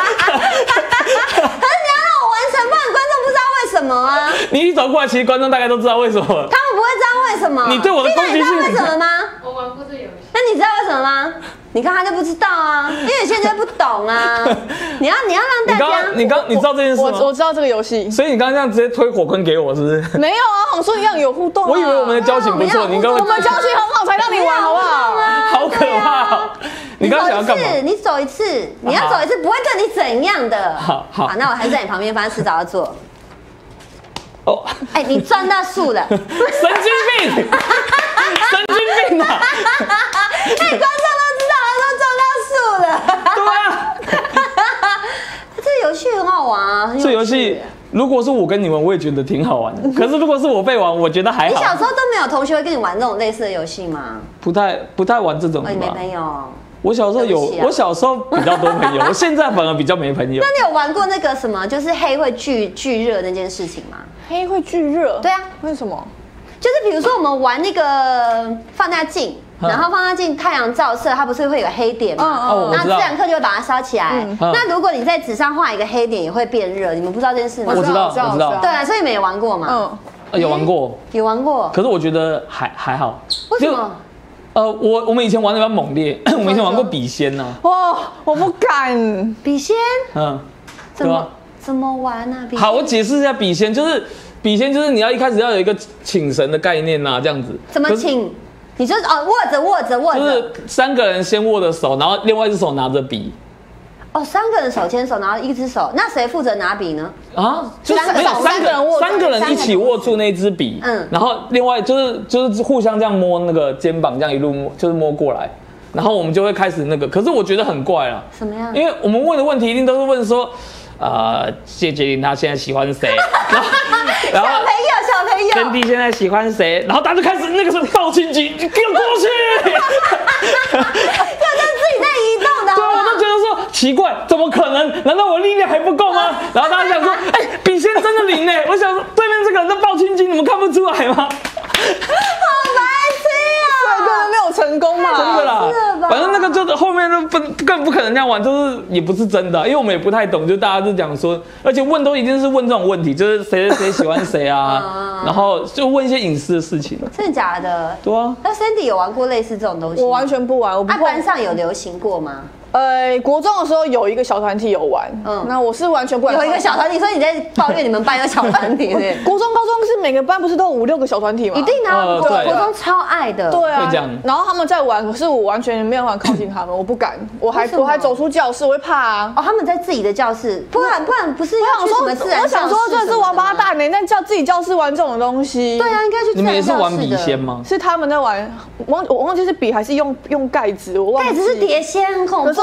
可是你要让我完成，不然观众不知道为什么啊。 你一走过来，其实观众大概都知道为什么。他们不会知道为什么。 你对我的攻击性为什么吗？ 我玩过这游戏。 那你知道为什么吗？你看他就不知道啊，因为有些人就不懂啊。你要你要让大家， 你刚你知道这件事吗？ 我我知道这个游戏， 所以你刚刚这样直接推火坑给我，是不是？ 没有啊，我说一样有互动。 我以为我们的交情不错，你刚刚我们交情很好才让你玩，好不好？ 好可怕！你刚刚想要干嘛？ 你走一次，你要走一次，不会对你怎样的。 好好， 那我还是在你旁边，反正迟早要做。 哦， 哎，你赚到树了，神经病，神经病啊！ 哎，观众都知道他都赚到树了。 对啊， 这个游戏很好玩啊。 这游戏如果是我跟你们，我也觉得挺好玩的。可是如果是我被玩，我觉得还好。 你小时候都没有同学会跟你玩这种类似的游戏吗？ 不太不太玩这种的吧。 你没朋友。 我小时候有，我小时候比较多朋友，我现在反而比较没朋友。 那你有玩过那个什么，就是黑会聚聚热那件事情吗？ 黑会聚热？ 对啊， 为什么？ 就是比如说我们玩那个放大镜，然后放大镜太阳照射，它不是会有黑点吗？ 哦， 那自然课就会把它烧起来。那如果你在纸上画一个黑点，也会变热。你们不知道这件事吗？ 我知道，我知道。 对啊，所以你们也玩过嘛？ 嗯，有玩过， 有玩过。 可是我觉得还还好。 为什么？ 呃，我我们以前玩的比较猛烈，我们以前玩过笔仙呢。 哇，我不敢。 笔仙？ 嗯， 怎么怎么玩呢？ 好，我解释一下笔仙，就是笔仙就是你要一开始要有一个请神的概念呐，这样子。 怎么请？你就是哦，握着握着握着。 就是三个人先握着手，然后另外一只手拿着笔。 哦，三个人手牵手，然后一只手，那谁负责拿笔呢？ 啊，就是没有三个人握，三个人一起握住那支笔，嗯，然后另外就是就是互相这样摸那个肩膀，这样一路摸就是摸过来，然后我们就会开始那个，可是我觉得很怪啦。 什么样？ 因为我们问的问题一定都是问说，呃，谢杰林他现在喜欢谁？ 然后小朋友小朋友， 珍弟现在喜欢谁？然后大家就开始那个是抱亲戚，你给我过去。 要让自己在移动的。 对，我都觉得说奇怪，怎么可能？难道我力量还不够吗？然后大家想说，哎、欸，笔仙真的灵呢。我想说，对面这个人在抱亲戚，你们看不出来吗？好白痴啊！ 帅哥没有成功嘛？ 真的啦，反正那个就后面都不更不可能这样玩，就是也不是真的，因为我们也不太懂，就大家就讲说，而且问都一定是问这种问题，就是谁谁喜欢谁啊，然后就问一些隐私的事情。 真的假的？ 对啊。 那 Sandy 有玩过类似这种东西？ 我完全不玩，我不。 班上有流行过吗？ 呃，国中的时候有一个小团体有玩，嗯，那我是完全不玩。 有一个小团体，所以你在抱怨你们班有小团体，对？ 国中、高中是每个班不是都有五六个小团体吗？ 一定啊，国国中超爱的， 对啊。然后他们在玩，可是我完全没有办法靠近他们，我不敢，我还我还走出教室，我会怕啊。 哦，他们在自己的教室，不然不然不是要去什么自然教室？ 我想说这是王八蛋呢，但叫自己教室玩这种东西。 对啊，应该去自然教室的。 你们也是玩笔仙吗？ 是他们在玩，忘我忘记是笔还是用用盖子，我忘记。 盖子是碟仙，很恐怖。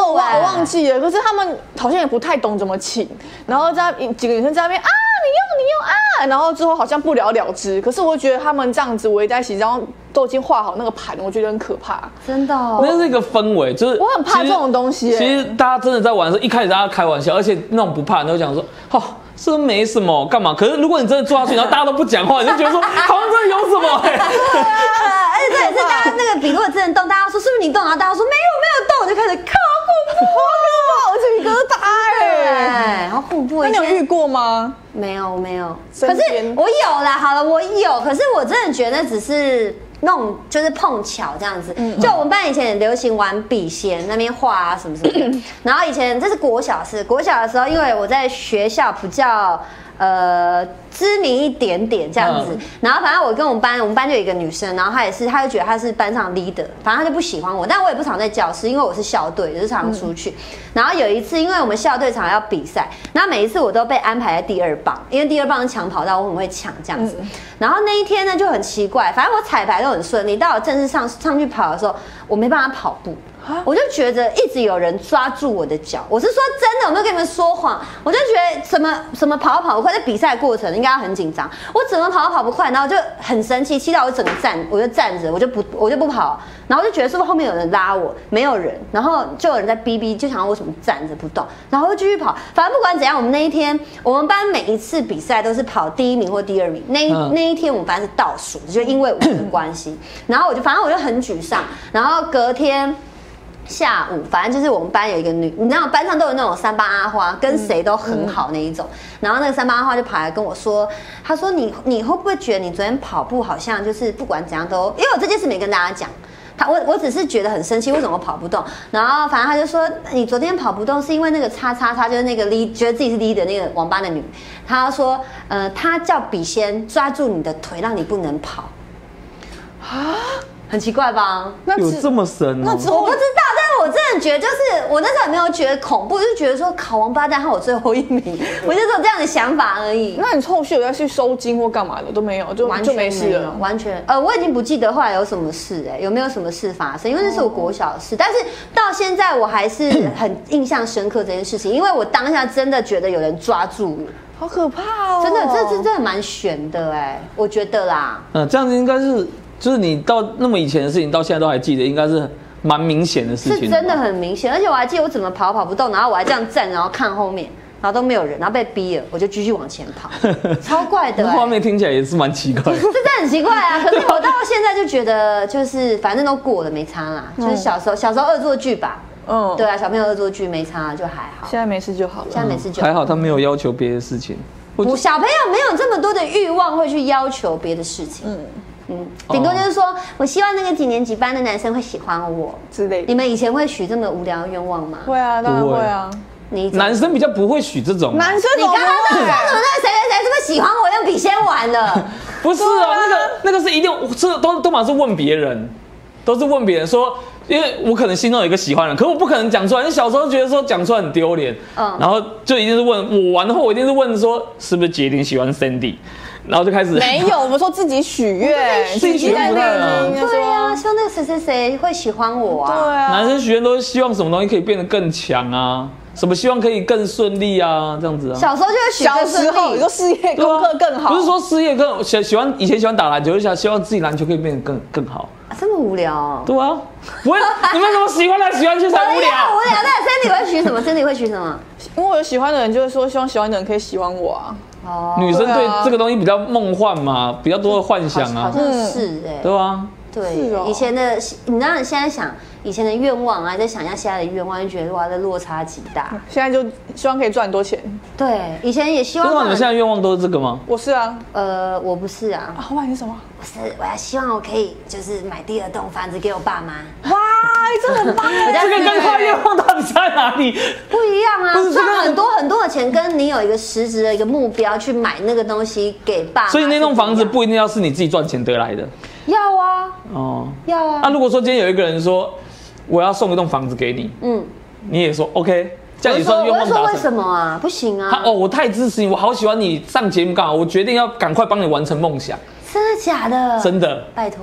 我我忘记了，可是他们好像也不太懂怎么请，然后在几个女生在那边啊，你用你用啊，然后之后好像不了了之。可是我觉得他们这样子围在一起，然后都已经画好那个盘，我觉得很可怕。 真的、哦， 那是一个氛围，就是我很怕这种东西、欸。 其实大家真的在玩的时候，一开始大家开玩笑，而且那种不怕的都讲说，哦。这没什么，干嘛？可是如果你真的坐下去，然后大家都不讲话，你就觉得说好像真的有什么、欸。 对啊，而且这也是大家那个笔如果真的动，大家说是不是你动？然后大家说没有没有动，我就开始靠恐怖， 我这里疙瘩哎， 然后恐怖。 那你有遇过吗？ 没有没有，可是我有啦。好了，我有，可是我真的觉得只是。弄就是碰巧这样子，嗯、就我们班以前很流行玩笔仙，那边画啊什么什么的。然后以前这是国小事，国小的时候，因为我在学校比较呃知名一点点这样子，嗯、然后反正我跟我们班，我们班就有一个女生，然后她也是，她就觉得她是班上 leader， 反正她就不喜欢我，但我也不常在教室，因为我是校队，就是常出去。嗯、然后有一次，因为我们校队常要比赛，然后每一次我都被安排在第二棒，因为第二棒是抢跑道，我很会抢这样子。嗯、然后那一天呢就很奇怪，反正我彩排都很顺利，到我正式上上去跑的时候，我没办法跑步。我就觉得一直有人抓住我的脚，我是说真的，我没有跟你们说谎。我就觉得什么什么跑跑不快，在比赛过程应该要很紧张，我怎么跑都跑不快，然后就很生气，气到我整个站，我就站着，我就不我就不跑，然后就觉得是不是后面有人拉我，没有人，然后就有人在逼逼，就想要我怎么站着不动，然后就继续跑。反正不管怎样，我们那一天我们班每一次比赛都是跑第一名或第二名，那一、嗯、那一天我们班是倒数，就因为我的关系，然后我就反正我就很沮丧，然后隔天。下午，反正就是我们班有一个女，你知道班上都有那种三八阿花，跟谁都很好那一种。嗯、然后那个三八阿花就跑来跟我说，她说你你会不会觉得你昨天跑步好像就是不管怎样都，因为我这件事没跟大家讲，他我我只是觉得很生气，为什么跑不动？然后反正他就说你昨天跑不动是因为那个叉叉叉就是那个 lead 觉得自己是 lead 的那个网吧的女，她说呃她叫笔仙抓住你的腿让你不能跑啊。很奇怪吧？ 那有这么深、哦？ 那之后我不知道，但是我真的觉得，就是我那时候也没有觉得恐怖，就是觉得说考王八蛋害我最后一名，我就只有这样的想法而已。 那你后续有要去收金或干嘛的都没有，就完全就没事了， 完全呃，我已经不记得后来有什么事哎、欸，有没有什么事发生？因为那是我国小的事，但是到现在我还是很印象深刻这件事情，因为我当下真的觉得有人抓住我。 好可怕哦！ 真的，这这真的蛮悬的哎、欸，我觉得啦。 嗯，这样子应该是。就是你到那么以前的事情，到现在都还记得，应该是蛮明显的事情。 是真的很明显，而且我还记得我怎么跑跑不动，然后我还这样站，然后看后面，然后都没有人，然后被逼了，我就继续往前跑，超怪的、欸。 画面听起来也是蛮奇怪的， 这真的很奇怪啊！可是我到现在就觉得，就是反正都过了，没差啦。就是小时候，小时候恶作剧吧。嗯，对啊，小朋友恶作剧没差，就还好。 现在没事就好了。 现在没事就好、 嗯、还好，他没有要求别的事情。 我小朋友没有这么多的欲望会去要求别的事情。嗯。嗯，顶多就是说，哦、我希望那个几年级班的男生会喜欢我之类的。 你们以前会许这么无聊的愿望吗？ 会啊，当然会啊。 你男生比较不会许这种。 男生你刚刚说什么？那个谁谁谁是不是喜欢我？用笔仙玩了？ 不是啊，那个那个是一定，这都都嘛是问别人，都是问别人说，因为我可能心中有一个喜欢人，可是我不可能讲出来。你小时候觉得说讲出来很丢脸，嗯，然后就一定是问我完后，我一定是问说是不是杰林喜欢 Sandy。然后就开始没有，我们说自己许愿， 自己许愿啊， 对啊，希望那个谁谁谁会喜欢我啊。 对啊， 男生许愿都是希望什么东西可以变得更强啊，什么希望可以更顺利啊，这样子啊。 小时候就会许小时候，你说事业功课更好， 不是说事业更喜喜欢以前喜欢打篮球，就想希望自己篮球可以变得更更好。 啊，这么无聊、哦？ 对啊，不会，你们怎么喜欢来喜欢去才无聊？ 无聊。那 Sandy 会许什么 ？Sandy 会许什么？ 因为我有喜欢的人，就是说希望喜欢的人可以喜欢我啊。 哦，女生对这个东西比较梦幻嘛，比较多的幻想啊。 好像是哎、欸， 对啊， 对，以前的，你知道你现在想以前的愿望啊，再想一下现在的愿望，就觉得哇，这落差极大。 现在就希望可以赚很多钱。 对，以前也希望。 真的，你们现在愿望都是这个吗？ 我是啊， 呃，我不是啊。 啊，万一是什么？ 我是，我要希望我可以就是买第二栋房子给我爸妈。 哇，这很棒哎！ 这个跟他愿望到底差在哪里？ 不一样啊，赚很多很多的钱，跟你有一个实质的一个目标去买那个东西给爸妈。 所以那栋房子不一定要是你自己赚钱得来的。 要啊。 哦。 要啊。 那、啊、如果说今天有一个人说我要送一栋房子给你，嗯，你也说 OK。这样也算愿望达成。 我说为什么啊？不行啊！ 哦，我太支持你，我好喜欢你上节目，刚好我决定要赶快帮你完成梦想。 真的假的？ 真的。 拜托啦。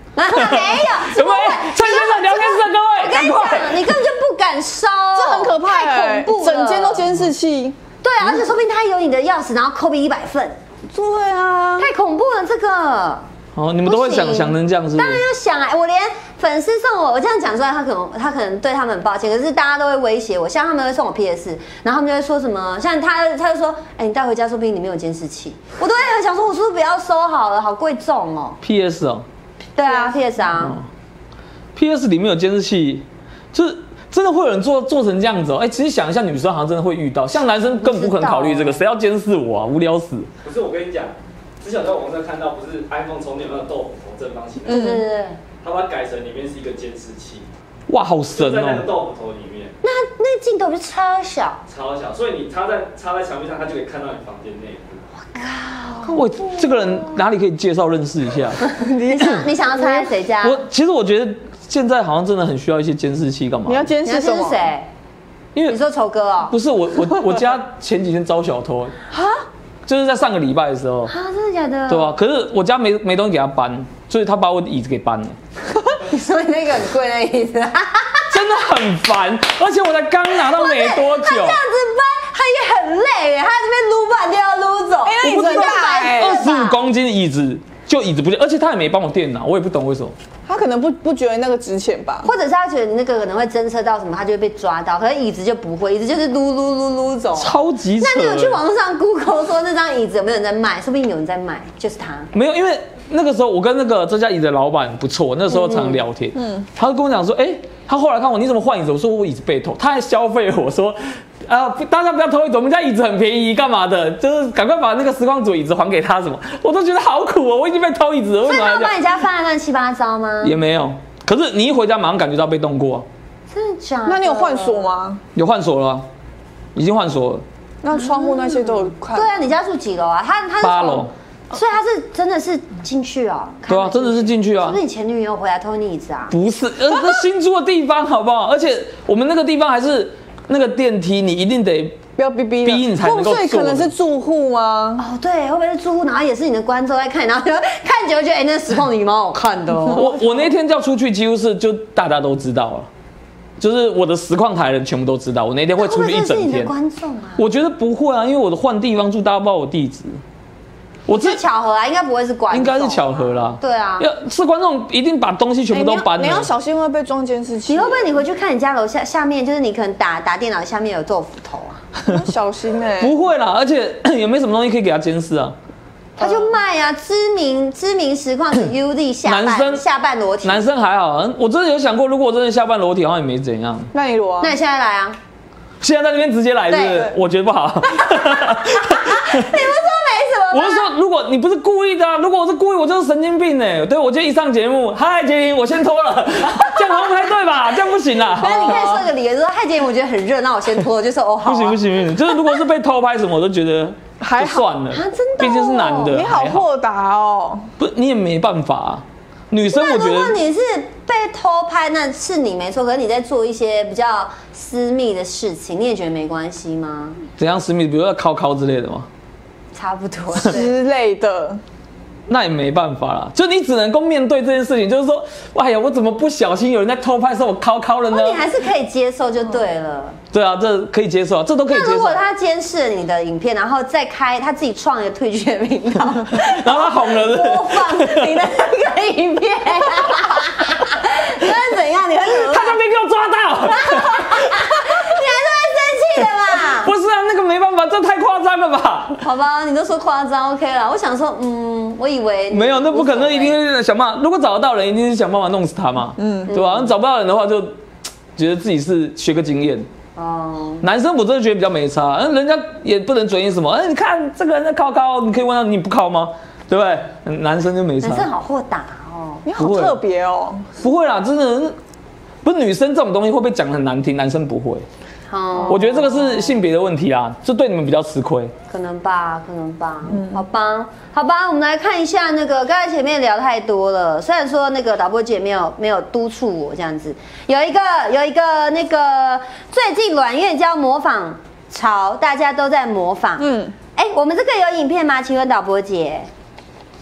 没有， 怎么？蔡先生聊天室的各位， 我跟你讲，你根本就不敢烧， 这很可怕， 太恐怖了， 整间都监视器。 对啊，而且说不定他有你的钥匙，然后扣比一百份。 对啊， 太恐怖了这个。 哦，你们都会想想成这样是？ 当然要想啊！我连粉丝送我，我这样讲出来，他可能他可能对他们很抱歉，可是大家都会威胁我，像他们会送我 P S， 然后他们就会说什么，像他他就说，哎、欸，你带回家说不定里面有监视器，我都会很想说，我是不是不要收好了，好贵重哦。 P S 哦， 对啊 ，P S 啊、哦、 ，P S 里面有监视器，就是真的会有人做做成这样子哦。哎、欸，其实想一下，女生好像真的会遇到，像男生更不可能考虑这个，谁要监视我啊？无聊死。 不是，我跟你讲。之前在网上看到，不是 iPhone 充电有那个豆腐头正方形， 对对对， 他把它改成里面是一个监视器， 哇，好神哦！ 在那个豆腐头里面， 那那镜头就超小， 超小，所以你插在插在墙壁上，他就可以看到你房间内部。 我靠！ 喂，这个人哪里可以介绍认识一下？ 你想你想要猜谁家？ 我其实我觉得现在好像真的很需要一些监视器，干嘛？ 你要监视什么？ 谁？ 因为你说丑哥哦？ 不是我我我家前几天遭小偷。哈？就是在上个礼拜的时候啊，真的假的？ 对啊，可是我家没没东西给他搬，所以他把我的椅子给搬了。 你说那个很贵的椅子， 真的很烦，而且我才刚拿到没多久。他这样子搬，他也很累耶，他这边撸半天要撸走。哎、 欸，那椅子很大哎， 二十五公斤的椅子就椅子不见，而且他也没帮我垫拿，我也不懂为什么。 他可能不不觉得那个值钱吧， 或者是他觉得你那个可能会侦测到什么，他就会被抓到。可是椅子就不会，椅子就是撸撸撸撸走， 超级扯。 那你有去网络上 Google 说那张椅子有没有人在卖？说不定有人在卖，就是他。 没有，因为那个时候我跟那个这家椅子的老板不错，那时候常聊天，嗯，嗯他就跟我讲说，哎、欸，他后来看我你怎么换椅子？我说我椅子被偷，他还消费我说。啊！大家不要偷椅子，我们家椅子很便宜，干嘛的？就是赶快把那个实况组椅子还给他，什么？我都觉得好苦哦！我已经被偷椅子了，为什么还这样？ 所以他把你家翻得乱七八糟吗？ 也没有，可是你一回家马上感觉到被动过、啊。 真的假的？ 那你有换锁吗？ 有换锁了、啊，已经换锁了。 那窗户那些都有看、嗯？ 对啊，你家住几楼啊？他他八楼， 所以他是真的是进去哦。 对啊，真的是进去啊。 是不是你前女友回来偷你椅子啊？ 不是，呃，这新租的地方好不好？而且我们那个地方还是那个电梯，你一定得。 不要逼逼逼你才能够做， 所以可能是住户吗？ 哦，对，会不会是住户？然后也是你的观众在看，然后就看久就觉得，哎、欸，那实况你蛮好看的、哦。 我我那天叫出去，几乎是就大家都知道了，就是我的实况台人全部都知道，我那天会出去一整天。会不会是你的观众啊？我觉得不会啊，因为我的换地方住，大家不知道我地址。 我这巧合啊，应该不会是观众， 应该是巧合啦。 对啊， 要是观众一定把东西全部都搬了、 欸你。你要小心会被装监视器。 你会不会你回去看你家楼下下面，就是你可能打打电脑下面有豆腐头啊？ 小心哎、欸！ 不会啦，而且也没什么东西可以给他监视啊。 他就卖啊，知名知名实况主 U Z 下半男生下半裸体， 男生还好，我真的有想过，如果我真的下半裸体，好像也没怎样。 那你裸啊？ 那你现在来啊？ 现在在那边直接来是不是？我觉得不好。 你不是说没什么吗？ 我是说，如果你不是故意的、啊，如果我是故意，我就是神经病哎、欸。对，我今天一上节目，嗨杰林，我先脱了，这样好像不太对吧？这样不行啦。 那你可以设个理由，说嗨杰林，我觉得很热，那我先脱了，就说哦好、啊。 不行不行不行，就是如果是被偷拍什么，我都觉得还算了。 啊，真的、哦， 毕竟是男的。 你好豁达哦。 不，你也没办法、啊。女生我觉得， 如果你是被偷拍，那是你没错。可是你在做一些比较私密的事情，你也觉得没关系吗？ 怎样私密？比如说靠靠之类的吗？ 差不多之类的， 那也没办法啦。就你只能够面对这件事情，就是说，哎呀，我怎么不小心有人在偷拍的时候我靠靠了呢？ 哦、你还是可以接受就对了。 对啊，这可以接受啊，这都可以接受。 那如果他监视了你的影片，然后再开他自己创一个退剧的频道， 然后他红了是不是， 播放你的那个影片，那是怎样？你会怎么办？ 他都没给我抓到， 你还是会生气的嘛？ 不是啊，那个没办法，这太夸张了吧？ 好吧，你都说夸张 ，OK 了。我想说，嗯，我以为没有，那不可能，一定会想办法。如果找得到人，一定是想办法弄死他嘛，嗯，对吧？找不到人的话，就觉得自己是学个经验。哦，男生我真的觉得比较没差，嗯，人家也不能嘴你什么，哎，你看这个人在靠靠，你可以问他，你不靠吗？对不对？男生就没差。 男生好豁达哦， 你好特别哦。 不会啦，真的，不是女生这种东西会不会讲得很难听？男生不会。哦，我觉得这个是性别的问题啦，就对你们比较吃亏。 可能吧，可能吧。嗯，好吧，好吧，我们来看一下那个，刚才前面聊太多了。虽然说那个导播姐没有没有督促我这样子，有一个有一个那个最近阮月娇模仿潮，大家都在模仿。嗯，哎、欸，我们这个有影片吗？请问导播姐。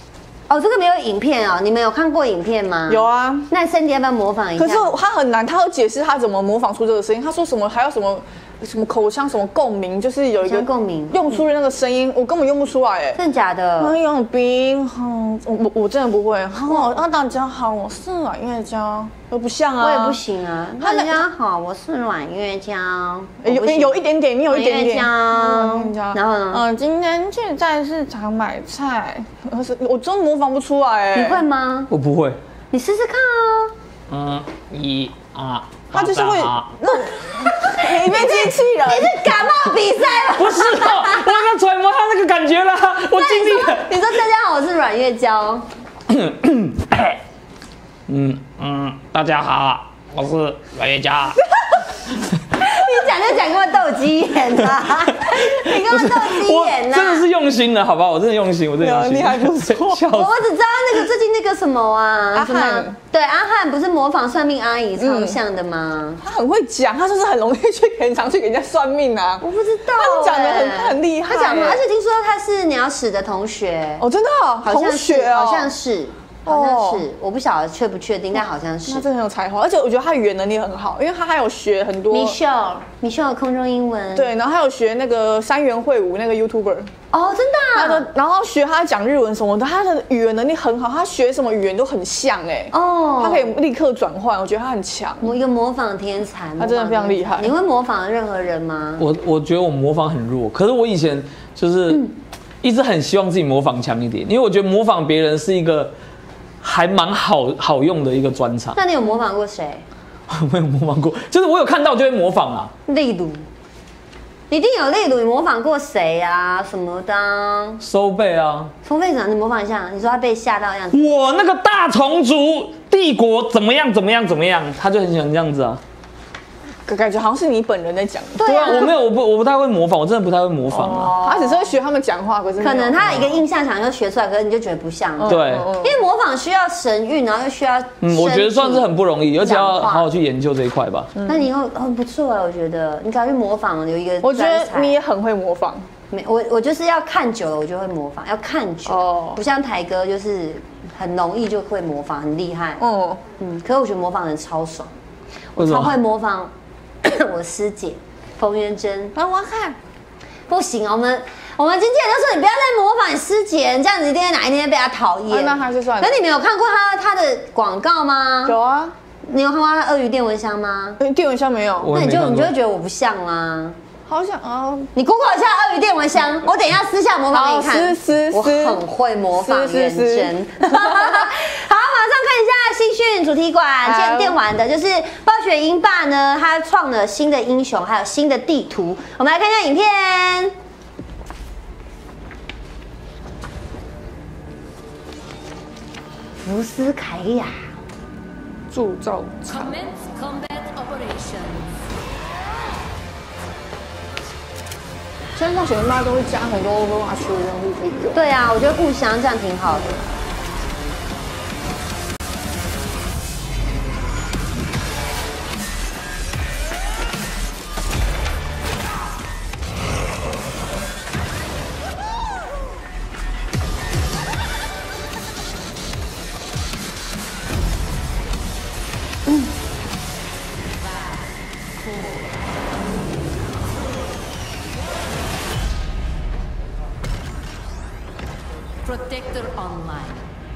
哦，这个没有影片哦，你们有看过影片吗？ 有啊。 那Cindy要不要模仿一下？ 可是他很难，他有解释他怎么模仿出这个声音。他说什么还有什么什么口腔什么共鸣，就是有一个共鸣用出的那个声音，我根本用不出来哎。 真的假的？ 哎呦，冰好，我我真的不会。好，啊大家好，我是阮月娇。我不像啊， 我也不行啊。大家好，我是阮月娇。 有有一点点，你有一点点。 然后呢？ 嗯，今天去菜市场买菜，我真模仿不出来。 你会吗？ 我不会。 你试试看啊。 嗯，一二。 他就是会，那你变机器人， 你是感冒比赛吗？ 不是哦，我刚揣摩他那个感觉了，我尽力了。 你说大家好，我是阮月娇。 嗯嗯，大家好，我是阮月娇。 你讲就讲，跟我斗鸡眼啊！你跟我斗鸡眼呐！ 真的是用心了，好不好？我真的用心，我真的用心。 你还不错。 我只知道那个最近那个什么啊， 阿汉， 对，阿汉不是模仿算命阿姨超像的吗？ 他很会讲，他就是很容易去很常去给人家算命啊。 我不知道， 他讲的很很厉害。 他讲，而且听说他是鸟屎的同学。 哦，真的？同学好像是。好像是，我不晓得确不确定，但好像是。 他真的很有才华，而且我觉得他语言能力很好，因为他还有学很多。 Michelle，Michelle 空中英文。 对，然后还有学那个三元会舞那个 YouTuber。 哦，真的、啊。 他的，然后学他讲日文什么的，他的语言能力很好，他学什么语言都很像哎。哦。他可以立刻转换，我觉得他很强。 一个模仿天才。 他真的非常厉害。 你会模仿任何人吗？ 我我觉得我模仿很弱，可是我以前就是一直很希望自己模仿强一点，因为我觉得模仿别人是一个。还蛮好好用的一个专长。 那你有模仿过谁？ 我没有模仿过，就是我有看到就会模仿啊。 例如，一定有例如，你模仿过谁啊？什么的？ 收贝啊。 收贝长，你模仿一下。你说他被吓到的样子。 我那个大虫族帝国怎么样怎么样怎么样，他就很喜欢这样子啊。 感觉好像是你本人在讲。 对啊， 我没有，我不，我不太会模仿，我真的不太会模仿啊。 他只是会学他们讲话，可是可能他有一个印象想要学出来，可是你就觉得不像。 对， 因为模仿需要神韵，然后又需要。 嗯，我觉得算是很不容易，而且要好好去研究这一块吧。 那你很很不错哎，我觉得你赶快去模仿有一个。 我觉得你也很会模仿。 没，我我就是要看久了，我就会模仿，要看久。哦。不像台哥，就是很容易就会模仿，很厉害。哦。嗯，可是我觉得模仿人超爽，我超会模仿。我师姐冯元珍， 来我看， 不行啊！我们我们经纪人就说你不要再模仿你师姐，这样子一定会哪一天被他讨厌。 那还是算了。 可你没有看过他他的广告吗？ 有啊。 你有看过他鳄鱼电蚊香吗？ 电蚊香没有。 那你就你就会觉得我不像啦。 好想啊！ 你 Google 一下鳄鱼电蚊香，我等一下私下模仿给你看。 私私我很会模仿元珍。好，马上看一下新训主题馆，今天电玩的就是暴雪英霸呢，他创了新的英雄，还有新的地图。我们来看一下影片。福斯凯亚铸造厂。现在暴雪英霸都会加很多 Overwatch 的任务可以用。 对啊，我觉得互相这样挺好的。嗯。 Protector Online.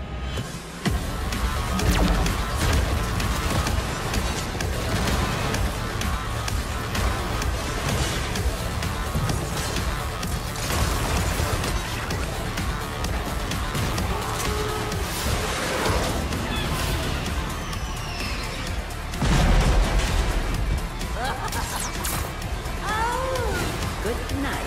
Good night.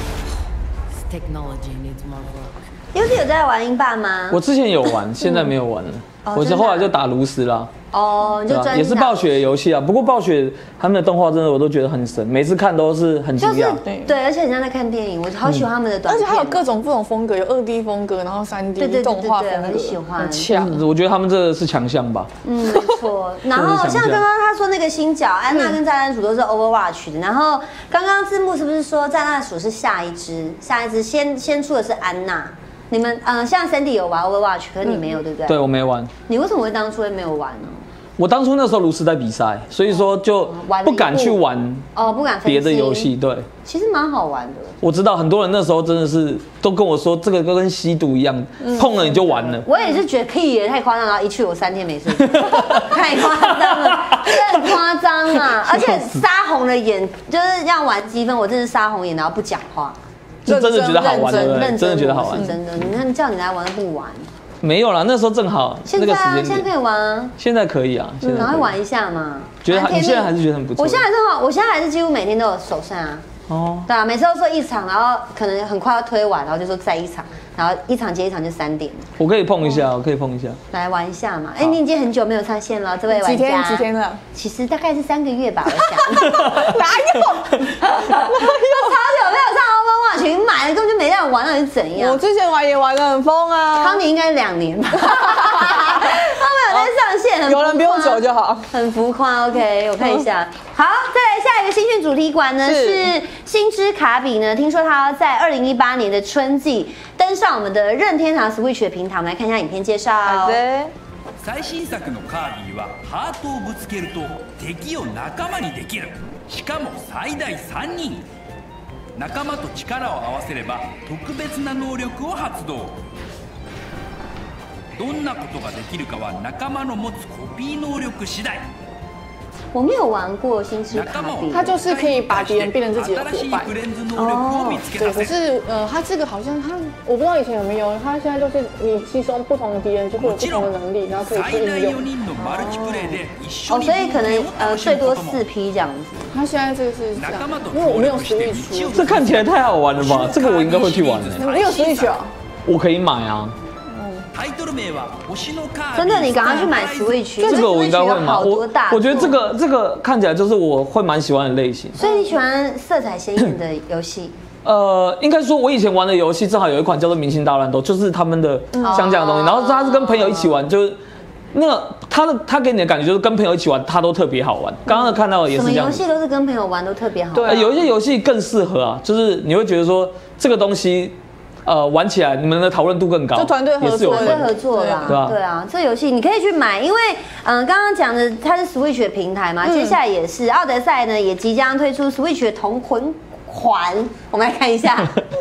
Technology needs more work. 尤其有在玩英霸吗？ 我之前有玩，现在没有玩了。 我是后来就打炉石啦。 哦，就专也是暴雪的游戏啊。不过暴雪他们的动画真的我都觉得很神，每次看都是很惊讶。 对，而且很像在看电影，我好喜欢他们的短片。 而且还有各种不同风格，有二 D 风格，然后三 D 动画风格， 很喜欢。 很强， 我觉得他们这个是强项吧。 嗯，没错。然后像刚刚他说那个新角安娜跟炸弹鼠都是 Overwatch 的，然后刚刚字幕是不是说炸弹鼠是下一只？下一只先先出的是安娜。你们呃，像 Sandy 有玩 Overwatch， 可是你没有，对不对？ 对，我没玩。 你为什么会当初会没有玩呢？ 我当初那时候炉石在比赛，所以说就不敢去玩哦，不敢别的游戏。对， 其实蛮好玩的。 我知道很多人那时候真的是都跟我说，这个跟吸毒一样，碰了你就完了。 我也是觉得屁耶，太夸张了，然后一去我三天没睡，太夸张了，真的夸张啊！而且杀红了眼，就是要玩积分，我真的杀红眼，然后不讲话， 是真的觉得好玩，对不对？真的觉得好玩， 真的。你看叫你来玩都不玩。 没有啦，那时候正好那个时间点。 现在可以玩啊。 现在可以啊，现在赶快玩一下嘛。 觉得你现在还是觉得很不错。 我现在很好，我现在还是几乎每天都有首胜啊。哦。对啊，每次都说一场，然后可能很快要推完，然后就说再一场，然后一场接一场就三点。 我可以碰一下，我可以碰一下。 来玩一下嘛。哎，你已经很久没有上线了，这位玩家。 几天？几天了？ 其实大概是三个月吧，我想。 哪有？ 哪有？超久没有上 Overwatch， 你买了根本就没让我玩，到底是怎样？ 我之前玩也玩得很疯啊。 康妮应该是两年吧。他们有在上线， 有人比我久就好， 很浮夸。OK， 我看一下。好，再来下一个新训主题馆呢是星之卡比呢，听说它在二零一八年的春季登上我们的任天堂 Switch 的平台，我们来看一下影片介绍。 好的。 最新作のカービィはハートをぶつけると敵を仲間にできる。しかも最大さんにん。仲間と力を合わせれば特別な能力を発動。どんなことができるかは仲間の持つコピー能力次第。 我没有玩过星之卡比， 它就是可以把敌人变成自己的伙伴。 哦， 对，可是呃，它这个好像它，我不知道以前有没有，它现在就是你吸收不同的敌人就会有不同的能力，然后可以去应用。 哦，所以可能呃最多四批这样子。 它现在这个是这样，因为我没有实力出。 这看起来太好玩了吧？这个我应该会去玩的。 你没有实力去啊？ 我可以买啊。 真的，你赶快去买 Switch， 这个我应该会买。我我觉得这个这个看起来就是我会蛮喜欢的类型。 所以你喜欢色彩鲜艳的游戏？ 呃，应该说，我以前玩的游戏正好有一款叫做《明星大乱斗》，就是他们的像这样的东西。然后他是跟朋友一起玩，就是那个他的他给你的感觉就是跟朋友一起玩，他都特别好玩。刚刚看到的也是这样。什么游戏都是跟朋友玩都特别好玩。 对，有一些游戏更适合啊，就是你会觉得说这个东西。呃，玩起来你们的讨论度更高， 就团队合作， 团队合作啦，对啊，对啊，这游戏你可以去买，因为嗯，刚刚讲的它是 Switch 的平台嘛，嗯、接下来也是奥德赛呢，也即将推出 Switch 的同捆款，我们来看一下。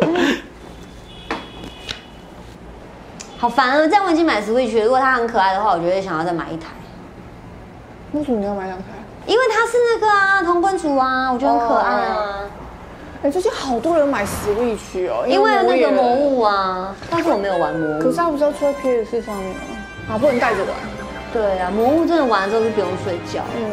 好烦啊！这样我已经买 Switch， 如果它很可爱的话，我就会想要再买一台。 为什么你要买两台？ 因为它是那个啊，同捆组啊，我觉得很可爱啊。哦哎，最近好多人买 Switch 哦， 因为那个魔物啊，但是我没有玩魔物。 可是它不是要出在 P S 四上面吗？啊，不能带着玩。 对啊，魔物真的玩了之后就不用睡觉。嗯。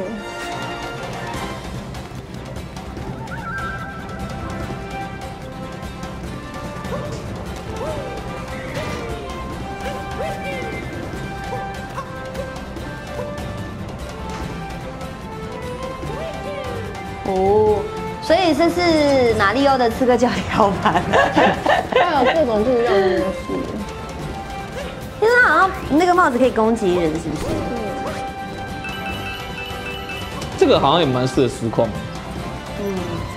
哦。所以这是马里奥的刺客教条版， 它有各种不一样的模式。 因为它好像那个帽子可以攻击人，是不是？ 这个好像也蛮适合实况。嗯。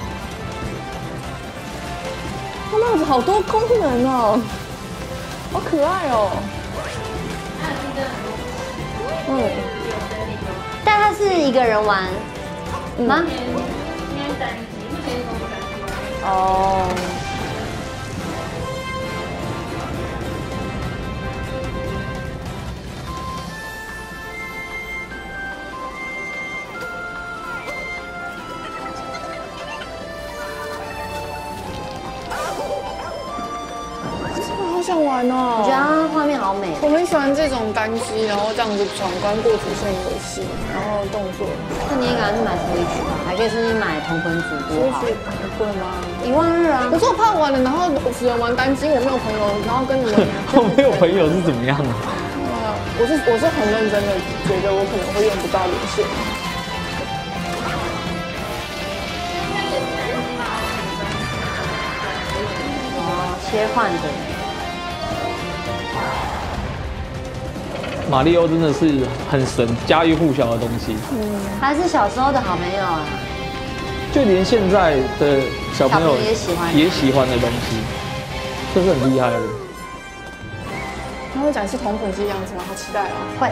它帽子好多功能哦，好可爱哦。 嗯。但它是一个人玩吗？哦。 好想玩哦！ 我觉得它画面好美。 我很喜欢这种单机，然后这样子闯关过主线游戏，然后动作。 那你也赶快去买 Switch 吧，还可以顺便买同捆组多好。 很贵吗？ 一万二啊！ 可是我怕玩了，然后只能玩单机，我没有朋友，然后跟你们。 我没有朋友是怎么样的？ 我是我是很认真的觉得我可能会用不到连线。 哦，切换的。 马里奥真的是很神，家喻户晓的东西。 嗯，还是小时候的好朋友啊。 就连现在的小朋友也喜欢也喜欢的东西，这是很厉害的。 他会展示同捆机的样子吗？好期待啊！ 会。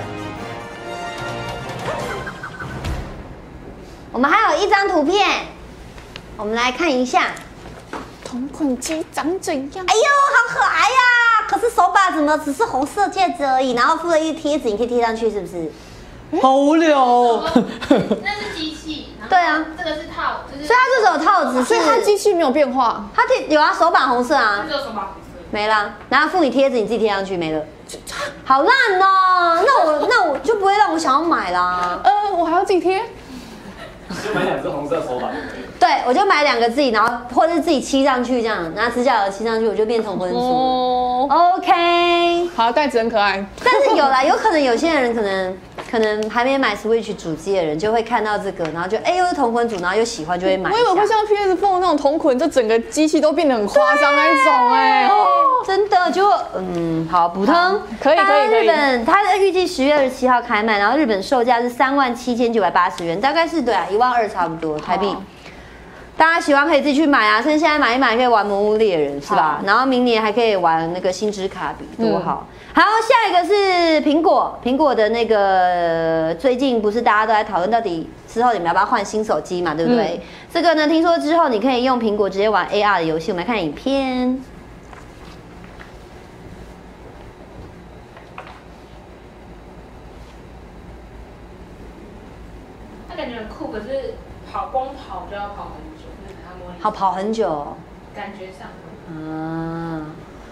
我们还有一张图片，我们来看一下。 同捆机长怎样？ 哎呦，好可爱呀！可是手把怎么只是红色戒指而已，然后附了一贴纸，你可以贴上去，是不是？ 好无聊哦。 那是机器。 对啊， 这个是套，就是所以它这种套子， 所以它机器没有变化。 它贴有啊，手把红色啊， 这个手把红色没了，然后附你贴纸，你自己贴上去没了，好烂哦！那我那我就不会让我想要买啦。 呃，我还要自己贴。 就买两只红色手把就可以。 对，我就买两个自己，然后或者是自己漆上去，这样拿指甲油漆上去，我就变成婚书。哦 OK， 好，袋子很可爱。 但是有啦，有可能有些人可能可能还没买 Switch 主机的人，就会看到这个，然后就哎又是同捆组，然后又喜欢，就会买一下。 我以为会像 P S 四 那种同捆，这整个机器都变得很夸张那一种哎、哦， 真的就嗯好补充， 可以可以可以。 日本它的预计十月二十七号开卖，然后日本售价是三万七千九百八十元，大概是对啊一万二差不多台币。大家喜欢可以自己去买啊，趁现在买一买可以玩《魔物猎人》是吧？然后明年还可以玩那个星之卡比，多好！好，下一个是苹果，苹果的那个最近不是大家都在讨论到底之后你们要不要换新手机嘛，对不对？嗯、这个呢，听说之后你可以用苹果直接玩 A R 的游戏，我们来看影片。 它感觉很酷，可是跑光跑就要跑很久，就是它模拟。 好跑很久、哦。 感觉上。 啊。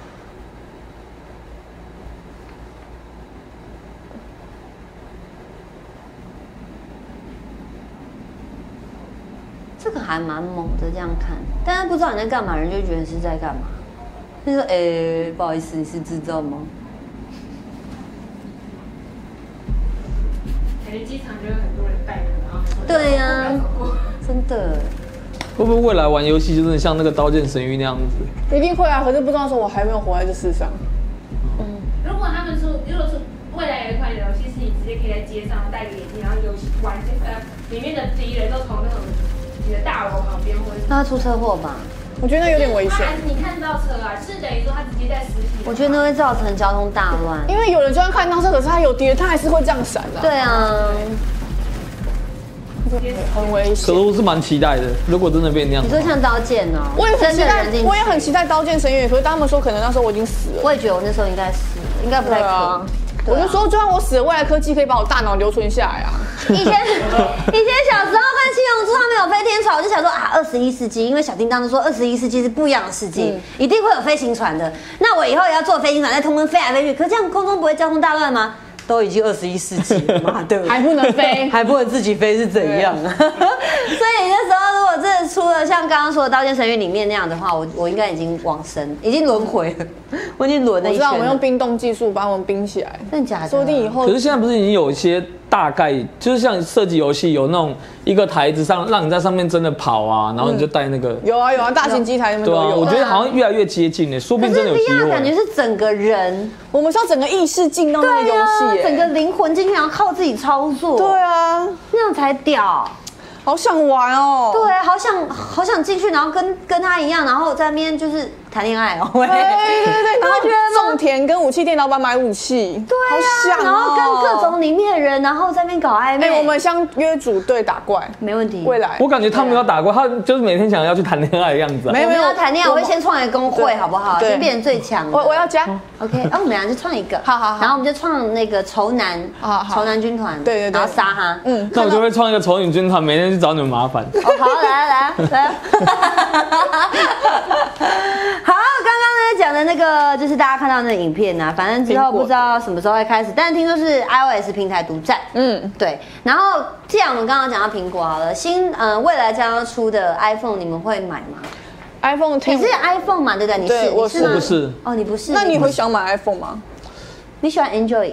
这个还蛮猛的，这样看，但是不知道你在干嘛，人就觉得是在干嘛。就说，哎、欸，不好意思，你是智障吗？ 感觉机场就有很多人带人，然后对呀、啊，真的。 会不会未来玩游戏就真的像那个《刀剑神域》那样子？ 一定会啊，可是不知道说我还没有活在这世上。 嗯，如果他们说，如果说未来有一款游戏是你直接可以在街上戴个眼镜，然后游戏玩呃里面的敌人都从那种你的大楼旁边，或者那他出车祸吧？ 我觉得那有点危险。 还是你看到车啊，就是等于说他直接在实体。 我觉得那会造成交通大乱， 因为有人就算看到车，可是他有敌人，他还是会这样闪的、啊。 对啊。 很危险。 可是我是蛮期待的，如果真的变那样。 你说像刀剑哦， 我也很期待，我也很期待《刀剑神域》，可是他们说可能那时候我已经死了。 我也觉得我那时候应该死了，应该不太可能。啊、 我就说，就算我死了，未来科技可以把我大脑留存下来啊。 以前以前小时候看七龙珠，他们有飞天船，我就想说啊，二十一世纪，因为小叮当都说二十一世纪是不一样的世纪，嗯、一定会有飞行船的。那我以后也要坐飞行船，在空中飞来飞去，可是这样空中不会交通大乱吗？都已经二十一世纪了嘛，对不对？ 还不能飞， 还不能自己飞是怎样？所以那时候如果真的出了像刚刚说的《刀剑神域》里面那样的话，我我应该已经往生，已经轮回了，我已经轮了一圈了。 我知道我们用冰冻技术把我们冰起来， 真的假的？ 说不定以后。 可是现在不是已经有一些大概，就是像射击游戏有那种一个台子上，让你在上面真的跑啊，然后你就带那个。 嗯、有啊有啊，大型机台他们都有。 对啊，我觉得好像越来越接近了，说不定真的有机会。 感觉是整个人， 我们是要整个意识进到那个游戏、欸， 整个灵魂进去，然后靠自己操作。 对啊， 那样才屌。 好想玩哦！ 对，好想好想进去，然后跟跟他一样，然后在那边就是谈恋爱哦。对对对，然后觉得种田跟武器店老板买武器， 对呀、啊，然后跟各种里面的人，然后在那边搞暧昧。 哎、欸，我们相约组队打怪， 没问题。 未来， 我感觉他们要打怪，他就是每天想要去谈恋爱的样子、啊。 没有没有要谈恋爱，我会先创一个工会，好不好？先变成最强。 我我要加 ，OK，然后我们俩就创一个， 好好好， 然后我们就创那个仇男，仇男军团， 对对对， 然后杀他。 嗯，那我就会创一个仇女军团，每天去找你们麻烦。 哦，好，来来来来。好，刚刚呢讲的那个就是大家看到那个影片啊，反正之后不知道什么时候会开始，但是听说是 iOS 平台独占。嗯，对。然后既然我们刚刚讲到苹果好了，新呃未来将要出的 iPhone 你们会买吗 ？iPhone 你是 iPhone 嘛？对不对？你是？ 我是不是？ 哦，你不是？ 那你会想买 iPhone 吗？ 你喜欢 Android？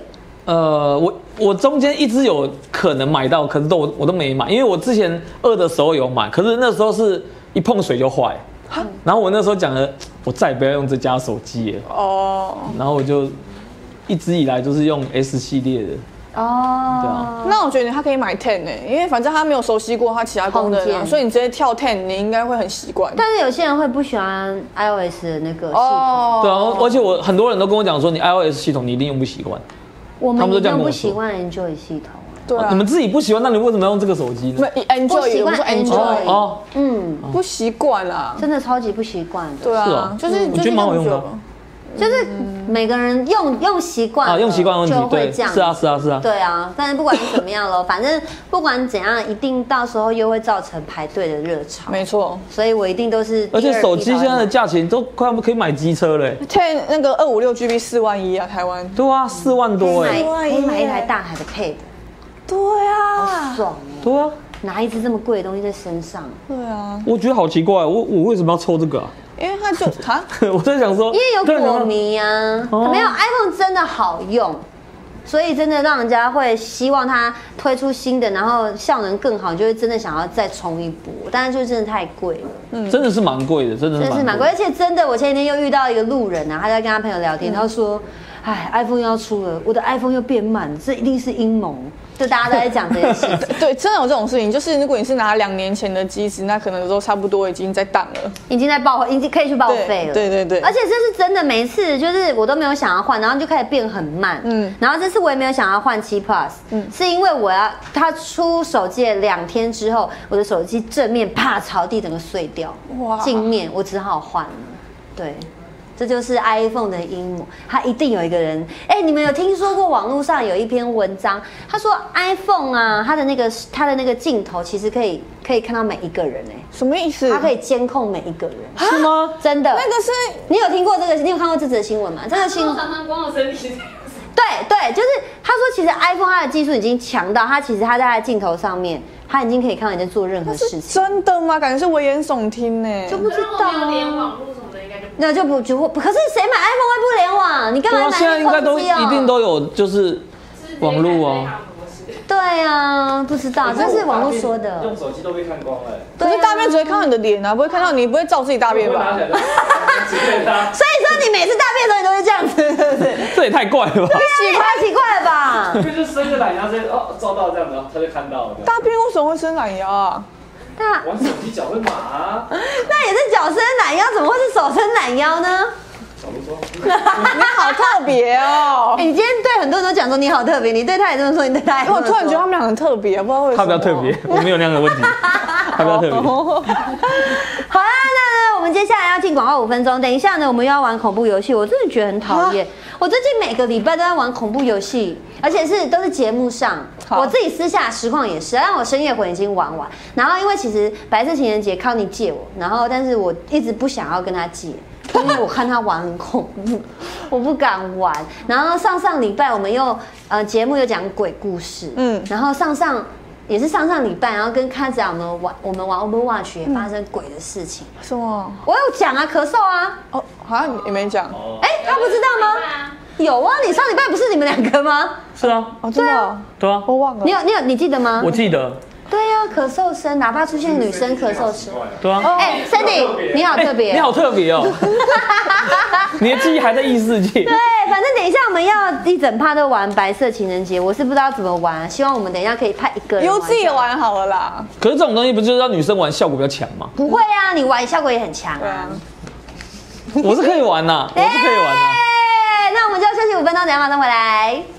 呃，我我中间一直有可能买到，可是都我我都没买，因为我之前二的时候有买，可是那时候是一碰水就坏。然后我那时候讲了，我再也不要用这家手机了。哦。然后我就一直以来都是用 S 系列的。哦。对啊。 那我觉得他可以买十呢，因为反正他没有熟悉过他其他功能啊，所以你直接跳十，你应该会很习惯。 但是有些人会不喜欢 iOS 的那个系统。哦。 对啊，而且我很多人都跟我讲说，你 iOS 系统你一定用不习惯。 我们一定不习惯 Android 系统。 对啊， 你们自己不喜欢，那你为什么要用这个手机呢？ 不习惯 Android 哦，嗯， 不习惯啦， 真的超级不习惯的。 对啊，就是我觉得蛮好用的， 就是每个人用用习惯啊，用习惯问题，对，是啊是啊是啊， 对啊。但是不管怎么样了，反正不管怎样，一定到时候又会造成排队的热潮。 没错， 所以我一定都是。 而且手机现在的价钱都快可以买机车嘞， 现在那个二五六 G B 四万一啊，台湾。 对啊，四万多哎， 可以买一台大台的 Pad。 对啊， 好爽哦！ 对啊， 拿一支这么贵的东西在身上。 对啊， 我觉得好奇怪，我我为什么要抽这个啊？ 因为他就他， 我在想说， 因为有果迷啊，没有 iPhone 真的好用，所以真的让人家会希望它推出新的，然后效能更好，就会真的想要再冲一波。但是就真的太贵了， 嗯，真的是蛮贵的，真的是蛮贵， 而且真的，我前几天又遇到一个路人啊，他在跟他朋友聊天，他说。哎 ，iPhone 要出了，我的 iPhone 又变慢，这一定是阴谋。就大家都在讲这件事情。 对，真的有这种事情，就是如果你是拿两年前的机子，那可能都差不多已经在档了， 已经在报，已经可以去报废了。 对对对。 而且这是真的，每一次就是我都没有想要换，然后就开始变很慢。嗯。然后这次我也没有想要换七 Plus， 嗯，是因为我要它出手机的两天之后，我的手机正面啪朝地整个碎掉，哇，镜面我只好换了。对。这就是 iPhone 的阴谋，它一定有一个人。哎，你们有听说过网络上有一篇文章，他说 iPhone 啊，它的那个它的那个镜头其实可以可以看到每一个人哎， 什么意思？ 它可以监控每一个人， 是吗？ 真的？ 那个是你有听过这个？你有看过这则新闻吗？这个新闻常常光有身体。 对对，就是他说，其实 iPhone 它的技术已经强到，它其实它在它的镜头上面，它已经可以看到你在做任何事情。 真的吗？感觉是危言耸听呢， 就不知道。 连网络什么的应该就那就不就不，可是谁买 iPhone 会不联网？你干嘛买 iPhone 现在应该都一定都有，就是网络啊。 对啊，不知道，这是网络说的。 用手机都被看光了。 可是大便只会看到你的脸啊，不会看到你，不会照自己大便吧？ 所以说你每次大便的时候你都会这样子，是不是？ 这也太怪了吧！ 奇怪奇怪了吧？ 因为就伸个懒腰，在哦照到这样子，他就看到了。 大便为什么会伸懒腰啊？ 玩手机脚会麻、啊。 那也是脚伸懒腰，怎么会是手伸懒腰呢？ 你好特别哦！ 欸、你今天对很多人都讲说你好特别，你对他也这么说，你对他也这么说。 我突然觉得他们俩很特别，不知道为什么。 他比较特别，我没有那样的问题。他比较特别。 好啦，那我们接下来要进广告五分钟。等一下呢，我们又要玩恐怖游戏，我真的觉得很讨厌。我最近每个礼拜都在玩恐怖游戏，而且是都是节目上。我自己私下实况也是，但我深夜魂已经玩完。然后因为其实白色情人节康妮借我，然后但是我一直不想要跟他借。因为我看他玩很恐怖，我不敢玩。然后上上礼拜我们又呃节目又讲鬼故事，嗯，然后上上也是上上礼拜，然后跟看着我们玩我们玩 Overwatch 也发生鬼的事情。 什么？ 我有讲啊，咳嗽啊。 哦，好像你没讲。 哎，他不知道吗？有啊，你上礼拜不是你们两个吗？ 是啊， 哦，真的， 对啊， 我忘了。 你有你有你记得吗？ 我记得。 对呀、啊，咳嗽声，哪怕出现女生咳嗽声， 对啊。 哎 ，Cindy， 你好特别， 你好特别哦，你的记忆还在异世界。 对，反正等一下我们要一整趴都玩白色情人节，我是不知道怎么玩，希望我们等一下可以派一个人由自己玩好了啦。 可是这种东西不就是让女生玩效果比较强吗？ 不会啊，你玩效果也很强啊。 我是可以玩呐、啊，我是可以玩呐、啊。 那我们就休息五分钟，等下马上回来。